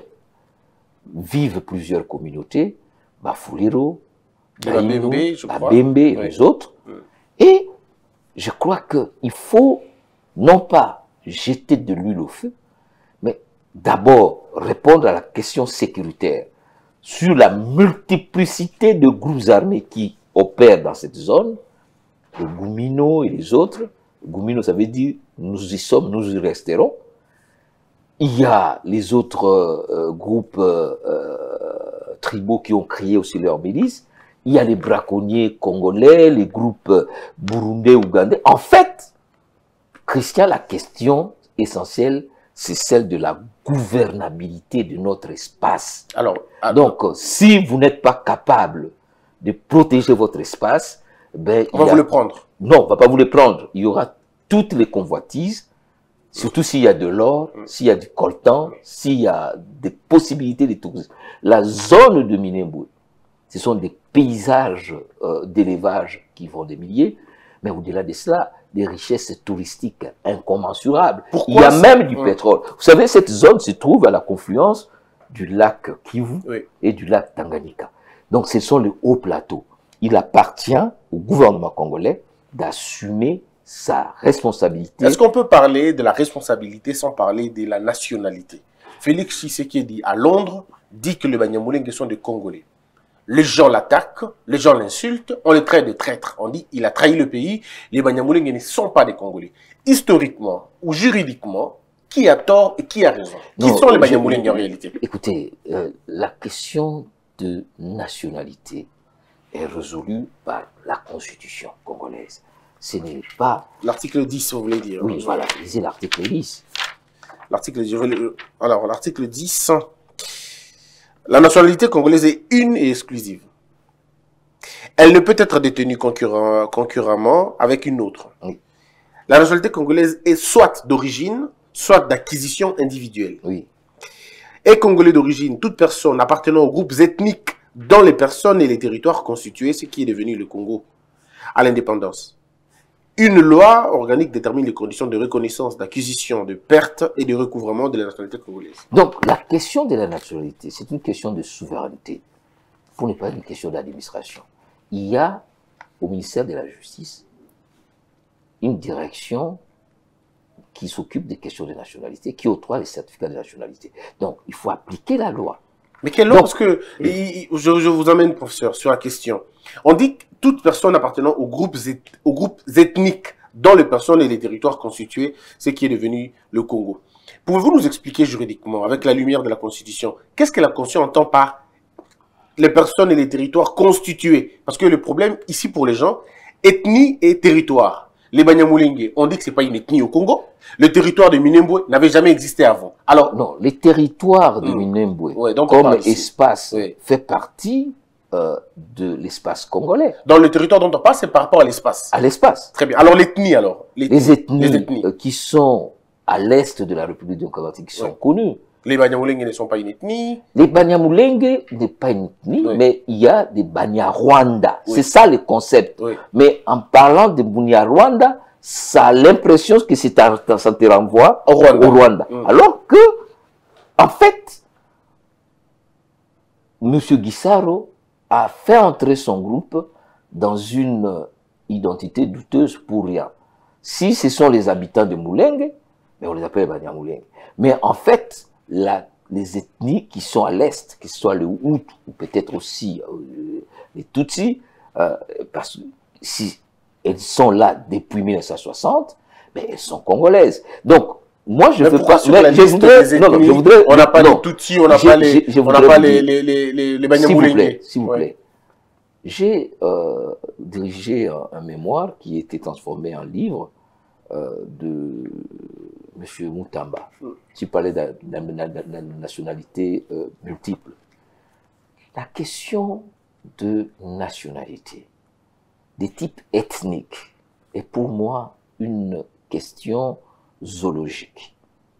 vivent plusieurs communautés, Bafuliro, Babembe, je crois. Babembe et oui. les autres. Oui. Et je crois qu'il faut non pas jeter de l'huile au feu, mais d'abord répondre à la question sécuritaire sur la multiplicité de groupes armés qui opèrent dans cette zone, le Goumino et les autres. Goumino, ça veut dire nous y sommes, nous y resterons. Il y a les autres euh, groupes euh, euh, tribaux qui ont créé aussi leur milice. Il y a les braconniers congolais, les groupes euh, burundais, ougandais. En fait, Christian, la question essentielle, c'est celle de la gouvernabilité de notre espace. Alors, donc, si vous n'êtes pas capable de protéger votre espace, ben, on va a... vous le prendre. Non, on ne va pas vous le prendre. Il y aura toutes les convoitises, surtout s'il y a de l'or, mm. s'il y a du coltan, mm. s'il y a des possibilités de tourisme. La zone de Minembwe, ce sont des paysages euh, d'élevage qui vont des milliers, mais au-delà de cela, des richesses touristiques incommensurables. Pourquoi Il y a ça? même du mmh. pétrole. Vous savez, cette zone se trouve à la confluence du lac Kivu oui. et du lac Tanganyika. Donc, ce sont les hauts plateaux. Il appartient au gouvernement congolais d'assumer sa responsabilité. Est-ce qu'on peut parler de la responsabilité sans parler de la nationalité? Félix Tshisekedi, à Londres, dit que les Banyamulenge sont des Congolais. Les gens l'attaquent, les gens l'insultent, on les traite de traîtres. On dit il a trahi le pays, les Banyamulenge ne sont pas des Congolais. Historiquement ou juridiquement, qui a tort et qui a raison? Qui non, sont les Banyamulenge en réalité? Écoutez, euh, la question de nationalité est résolue par la Constitution congolaise. Ce n'est pas... L'article dix, vous voulez dire? Oui, voilà, lisez l'article dix. L'article Alors, l'article dix... La nationalité congolaise est une et exclusive. Elle ne peut être détenue concurrent, concurremment avec une autre. Oui. La nationalité congolaise est soit d'origine, soit d'acquisition individuelle. Oui. Et congolais d'origine, toute personne appartenant aux groupes ethniques dont les personnes et les territoires constituaient ce qui est devenu le Congo à l'indépendance. Une loi organique détermine les conditions de reconnaissance, d'acquisition, de perte et de recouvrement de la nationalité congolaise. Donc, la question de la nationalité, c'est une question de souveraineté, pour ne pas dire une question d'administration. Il y a, au ministère de la Justice, une direction qui s'occupe des questions de nationalité, qui octroie les certificats de nationalité. Donc, il faut appliquer la loi. Mais quelle loi? Parce que, je, je vous amène, professeur, sur la question. On dit que toute personne appartenant aux groupes, aux groupes ethniques dont les personnes et les territoires constitués, ce qui est devenu le Congo. Pouvez-vous nous expliquer juridiquement, avec la lumière de la Constitution, qu'est-ce que la Constitution entend par les personnes et les territoires constitués. Parce que le problème, ici, pour les gens, ethnie et territoire. Les Banyamulenge, on dit que ce n'est pas une ethnie au Congo. Le territoire de Minembwe n'avait jamais existé avant. Alors, non, les territoires de hum, Minembwe, ouais, donc comme ici, espace, oui, fait partie euh, de l'espace congolais. Dans le territoire dont on parle, c'est par rapport à l'espace. À l'espace. Très bien. Alors, l'ethnie, alors Les ethnies, les ethnies. euh, qui sont à l'est de la République démocratique qui sont Ouais. connues. Les Banyamulenge ne sont pas une ethnie. Les Banyamulenge n'est pas une ethnie, Oui. mais il y a des Banyarwanda. Oui. C'est ça le concept. Oui. Mais en parlant de Banyarwanda, ça a l'impression que c'est un- ça te renvoie Au Rwanda. au Rwanda. Mm. Alors que, en fait, M. Guissaro a fait entrer son groupe dans une euh, identité douteuse pour rien. Si ce sont les habitants de Moulengue, mais on les appelle Banyamulenge. Mais en fait, la, les ethnies qui sont à l'est, que ce soit le Hutu ou peut-être aussi euh, les Tutsis, euh, parce que si elles sont là depuis mille neuf cent soixante, mais elles sont congolaises. Donc, moi, je Mais veux pourquoi pas. sur mais la je liste voudrais, des non, non, ethnies, je voudrais. on n'a pas non. les Tutsis, on n'a Je- pas les, je- je on n'a voudrais pas vous les, dire. les, les, les, les S'il vous Banyamulenge. plaît, s'il vous Ouais. plaît. J'ai euh, dirigé un, un mémoire qui a été transformé en livre euh, de M. Moutamba, qui parlait de la nationalité euh, multiple. La question de nationalité, des types ethniques, est pour moi une question zoologique.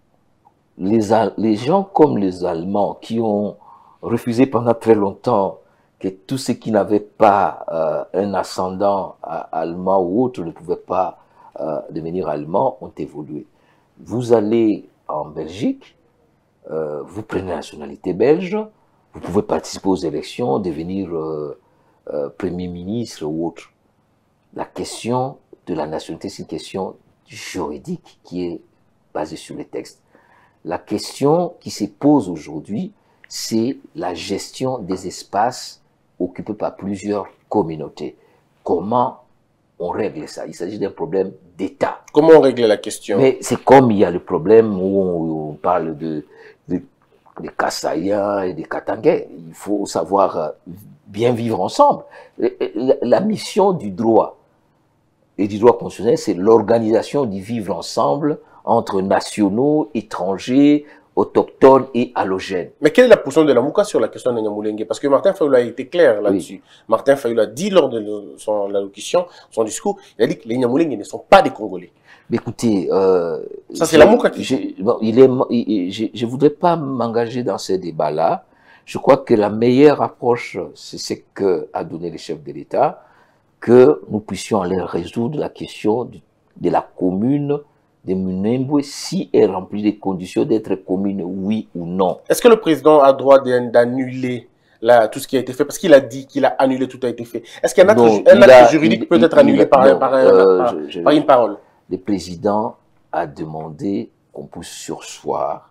Les, Al- les gens comme les Allemands qui ont refusé pendant très longtemps que tous ceux qui n'avaient pas euh, un ascendant euh, allemand ou autre ne pouvaient pas euh, devenir allemands ont évolué. Vous allez en Belgique, euh, vous prenez la nationalité belge, vous pouvez participer aux élections, devenir euh, euh, Premier ministre ou autre. La question de la nationalité, c'est une question juridique qui est basée sur les textes. La question qui se pose aujourd'hui, c'est la gestion des espaces occupés par plusieurs communautés. Comment on règle ça? Il s'agit d'un problème d'État. Comment on règle la question? Mais c'est comme il y a le problème où on, on parle de, de, des Kasaïens et des Katangais. Il faut savoir euh, bien vivre ensemble. La, la mission du droit et du droit constitutionnel, c'est l'organisation du vivre ensemble entre nationaux, étrangers, autochtones et allogènes. Mais quelle est la position de la Mouka sur la question de Nyamulenge? Parce que Martin Fayulu a été clair là-dessus. Oui. Martin Fayulu a dit lors de son allocution, son discours, il a dit que les Nyamulenge ne sont pas des Congolais. Mais écoutez, euh, ça c'est la Mouka qui je, bon, il est, il, je ne voudrais pas m'engager dans ces débats-là. Je crois que la meilleure approche, c'est ce qu'a donné le chef de l'État, que nous puissions aller résoudre la question de, de la commune de Minembwe, si elle remplit les conditions d'être commune, oui ou non. Est-ce que le président a droit d'annuler tout ce qui a été fait? Parce qu'il a dit qu'il a annulé tout a été fait. Est-ce qu'il y a un acte, un acte a, juridique peut être annulé par, non, par, euh, par, je, je, par une parole? Le président a demandé qu'on puisse surseoir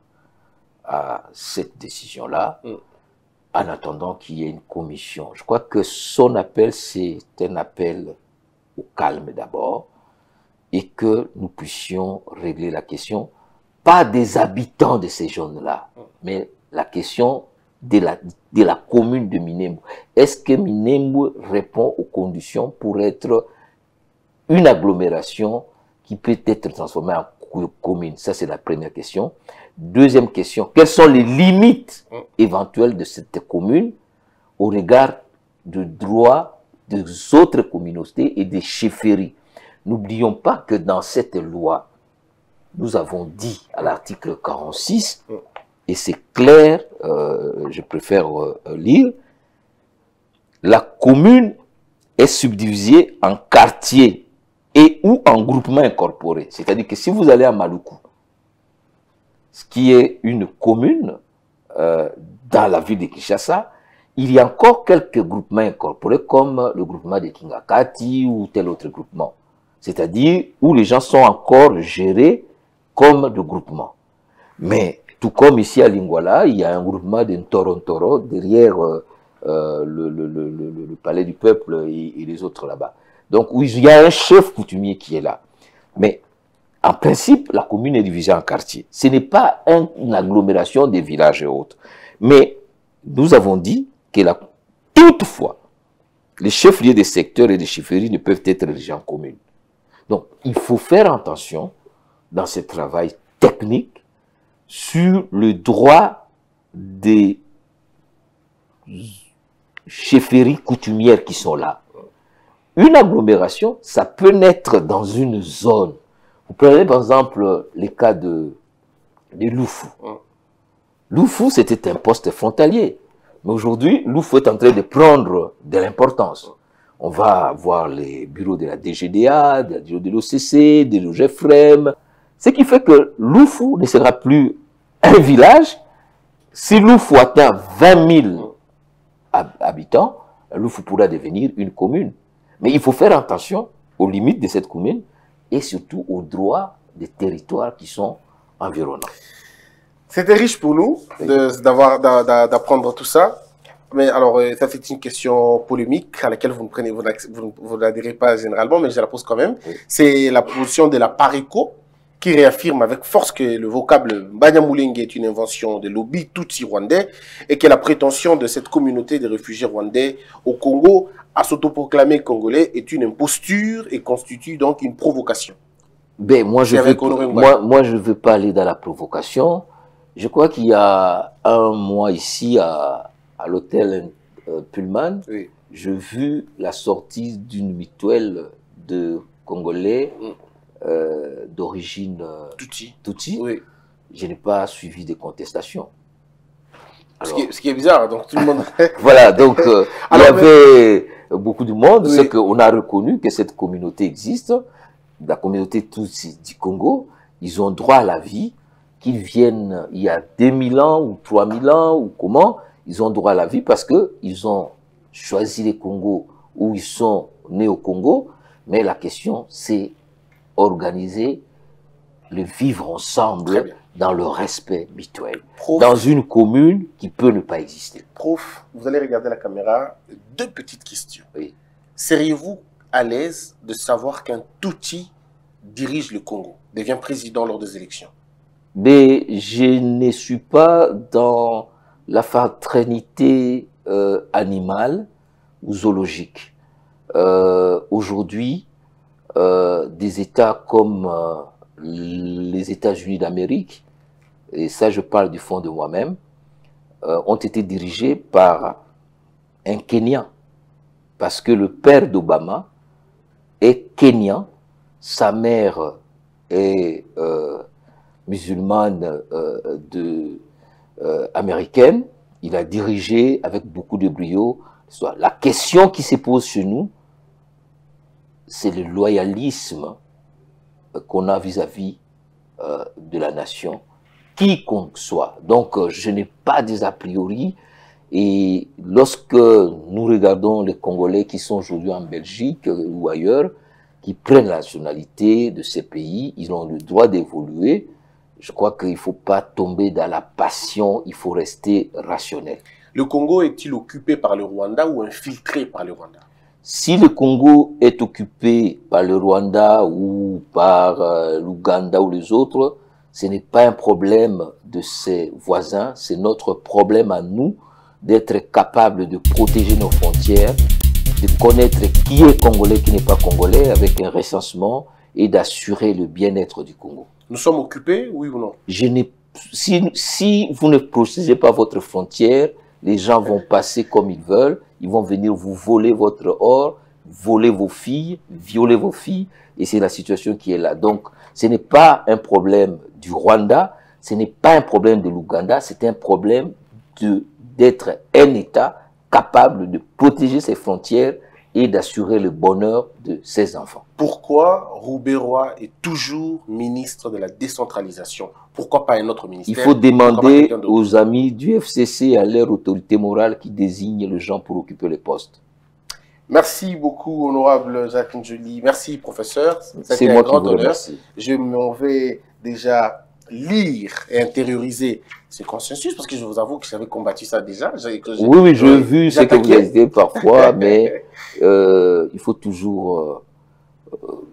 à cette décision-là, mm. en attendant qu'il y ait une commission. Je crois que son appel, c'est un appel au calme d'abord, et que nous puissions régler la question, pas des habitants de ces zones-là, mais la question de la, de la commune de Minembwe. Est-ce que Minembwe répond aux conditions pour être une agglomération qui peut être transformée en commune? Ça, c'est la première question. Deuxième question, quelles sont les limites éventuelles de cette commune au regard du droit des autres communautés et des chefferies? N'oublions pas que dans cette loi, nous avons dit à l'article quarante-six, et c'est clair, euh, je préfère euh, lire, la commune est subdivisée en quartiers et ou en groupements incorporés. C'est-à-dire que si vous allez à Maluku, ce qui est une commune euh, dans la ville de Kinshasa, il y a encore quelques groupements incorporés comme le groupement de Kingakati ou tel autre groupement. C'est-à-dire où les gens sont encore gérés comme de groupements. Mais tout comme ici à Lingwala, il y a un groupement de Ntoro-Ntoro derrière euh, euh, le, le, le, le, le palais du peuple et, et les autres là-bas. Donc où il y a un chef coutumier qui est là. Mais en principe, la commune est divisée en quartiers. Ce n'est pas un, une agglomération des villages et autres. Mais nous avons dit que la Toutefois, les chefs-lieux des secteurs et des chefferies ne peuvent être érigés en communes. Donc, il faut faire attention dans ce travail technique sur le droit des chefferies coutumières qui sont là. Une agglomération, ça peut naître dans une zone. Vous prenez par exemple les cas de, de Loufou. Loufou, c'était un poste frontalier. Mais aujourd'hui, Loufou est en train de prendre de l'importance. On va avoir les bureaux de la D G D A, de la de l'O C C, de l'O G F R E M. Ce qui fait que Loufou ne sera plus un village. Si Loufou atteint vingt mille habitants, Loufou pourra devenir une commune. Mais il faut faire attention aux limites de cette commune et surtout aux droits des territoires qui sont environnants. C'était riche pour nous d'avoir d'apprendre tout ça. Mais alors, ça c'est une question polémique à laquelle vous ne prenez, vous, vous, vous n'adhérez pas généralement, mais je la pose quand même. Oui. C'est la position de la PARECO qui réaffirme avec force que le vocable Banyamulenge est une invention de lobby Tutsi rwandais et que la prétention de cette communauté de réfugiés rwandais au Congo à s'autoproclamer congolais est une imposture et constitue donc une provocation. Ben, moi, je veux, moi, moi, je ne veux pas aller dans la provocation. Je crois qu'il y a un mois ici à, à l'hôtel euh, Pullman, oui. J'ai vu la sortie d'une mutuelle de Congolais mm. euh, d'origine euh, Tutsi. Tutsi. Oui. Je n'ai pas suivi des contestations. Alors, ce, qui est, ce qui est bizarre, donc tout le monde... Voilà, donc euh, Alors, il y avait mais... beaucoup de monde, oui. C'est qu'on a reconnu que cette communauté existe, la communauté Tutsi du Congo, ils ont droit à la vie, qu'ils viennent il y a deux mille ans ou trois mille ans ou comment, ils ont droit à la vie parce qu'ils ont choisi les Congos où ils sont nés au Congo, mais la question c'est organiser le vivre ensemble dans le respect mutuel, Prof, dans une commune qui peut ne pas exister. Prof, vous allez regarder la caméra, deux petites questions. Oui. Seriez-vous à l'aise de savoir qu'un Tutsi dirige le Congo, devient président lors des élections? Mais je ne suis pas dans la fraternité euh, animale ou zoologique. Euh, Aujourd'hui, euh, des États comme euh, les États-Unis d'Amérique, et ça je parle du fond de moi-même, euh, ont été dirigés par un Kenyan. Parce que le père d'Obama est Kenyan, sa mère est... Euh, musulmane euh, de, euh, américaine, il a dirigé avec beaucoup de brio. La question qui se pose chez nous, c'est le loyalisme qu'on a vis-à-vis euh, de la nation, quiconque soit. Donc, euh, je n'ai pas des a priori. Et lorsque nous regardons les Congolais qui sont aujourd'hui en Belgique euh, ou ailleurs, qui prennent la nationalité de ces pays, ils ont le droit d'évoluer. Je crois qu'il ne faut pas tomber dans la passion, il faut rester rationnel. Le Congo est-il occupé par le Rwanda ou infiltré par le Rwanda? Si le Congo est occupé par le Rwanda ou par euh, l'Ouganda ou les autres, ce n'est pas un problème de ses voisins, c'est notre problème à nous d'être capable de protéger nos frontières, de connaître qui est Congolais, qui n'est pas Congolais, avec un recensement et d'assurer le bien-être du Congo. Nous sommes occupés, oui ou non? Je n'ai, si, si vous ne protégez pas votre frontière, les gens vont passer comme ils veulent, ils vont venir vous voler votre or, voler vos filles, violer vos filles, et c'est la situation qui est là. Donc, ce n'est pas un problème du Rwanda, ce n'est pas un problème de l'Ouganda, c'est un problème de, d'être un État capable de protéger ses frontières et d'assurer le bonheur de ses enfants. Pourquoi Roubaix-Roy est toujours ministre de la décentralisation? Pourquoi pas un autre ministère? Il faut demander aux amis du F C C et à leur autorité morale qui désigne les gens pour occuper les postes. Merci beaucoup, honorable Jacques Njoli. Merci, professeur. C'est moi qui vous remercie. Je m'en vais déjà lire et intérioriser ce consensus, parce que je vous avoue que j'avais combattu ça déjà. Que oui, oui, j'ai vu ce que vous avez dit parfois, mais euh, il faut toujours euh,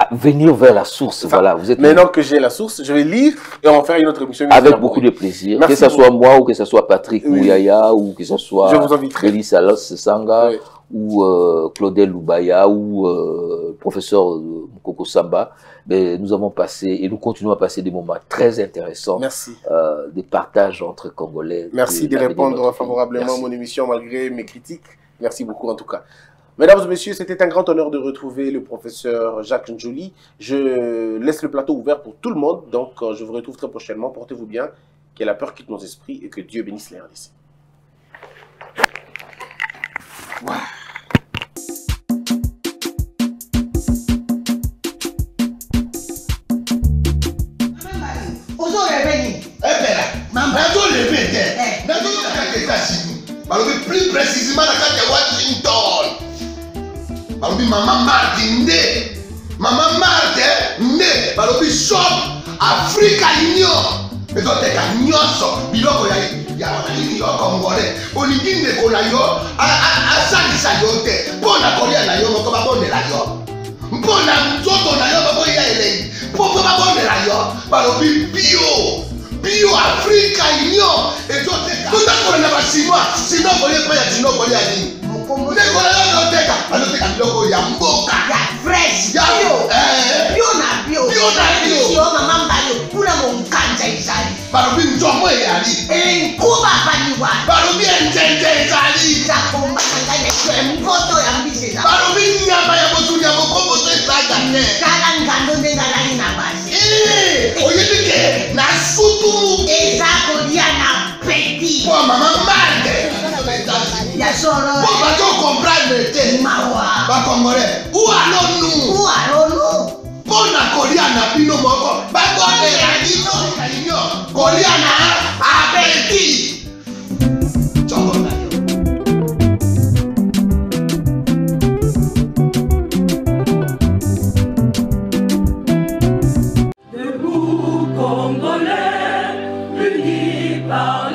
venir vers la source. Ça. Voilà, vous êtes Maintenant que j'ai la source, je vais lire et on va faire une autre émission. avec beaucoup de plaisir. Merci que ce beaucoup. soit moi ou que ce soit Patrick Oui. Mouyaya ou que ce soit Je vous inviterai. Félix Alos Sanga Oui. ou euh, Claudel Loubaya ou euh, professeur euh, Mukoko Samba. Mais nous avons passé et nous continuons à passer des moments très intéressants Merci. euh, de partage entre Congolais. Merci de l'avenir répondre notre pays. favorablement Merci. à mon émission malgré mes critiques. Merci beaucoup en tout cas. Mesdames et messieurs, c'était un grand honneur de retrouver le professeur Jacques Njoli. Je laisse le plateau ouvert pour tout le monde, donc euh, je vous retrouve très prochainement. Portez-vous bien, que la peur quitte nos esprits et que Dieu bénisse les R D C. Wow. Plus précisément dans la Washington. Balobi Maman Marthe nde. Maman Marthe nde. Balobi shop Africa Union. Ezoteka nyonso biloko ya ya nini yo Congolais. Olingi ndeko na yo asalisa yo te. Mpona kolia na yo moko babondela yo. Mpona nzoto na yo baboya elengi. Mpo babondela yo. Balobi bio. Bio Africa Union ezoteka. Tutakola na basinois. Sino kolia pa ya sino kolia nini. Ndeko na yo azoteka. Azoteka biloko ya mboka. Ya fresh. Ya Bio. eh. Bio na bio. Bio na bio. Sio mama mbalo kuna monkanja izali. Balobi nzombo eyali. Enkuba baliwa. Balobi enjenje ezali. Zakomba kanganya kwe mpoto ya mbise za. Balobi nyama ya botu ya bokombo to ezaga te. Kala ngando ndengalali na basi. Eh, oyebi ke na sutu. Eza kolia na petit. Po mama Marthe. Ya soro. Po bato comprendre te. Mawa. Ba Congolais. Ou alors nous. Ou alolo. Pona kolia na bino moko. Ba kondela bino kalinyo. Kolia na apeti. Chongo na yo. Debout Congolais, unis par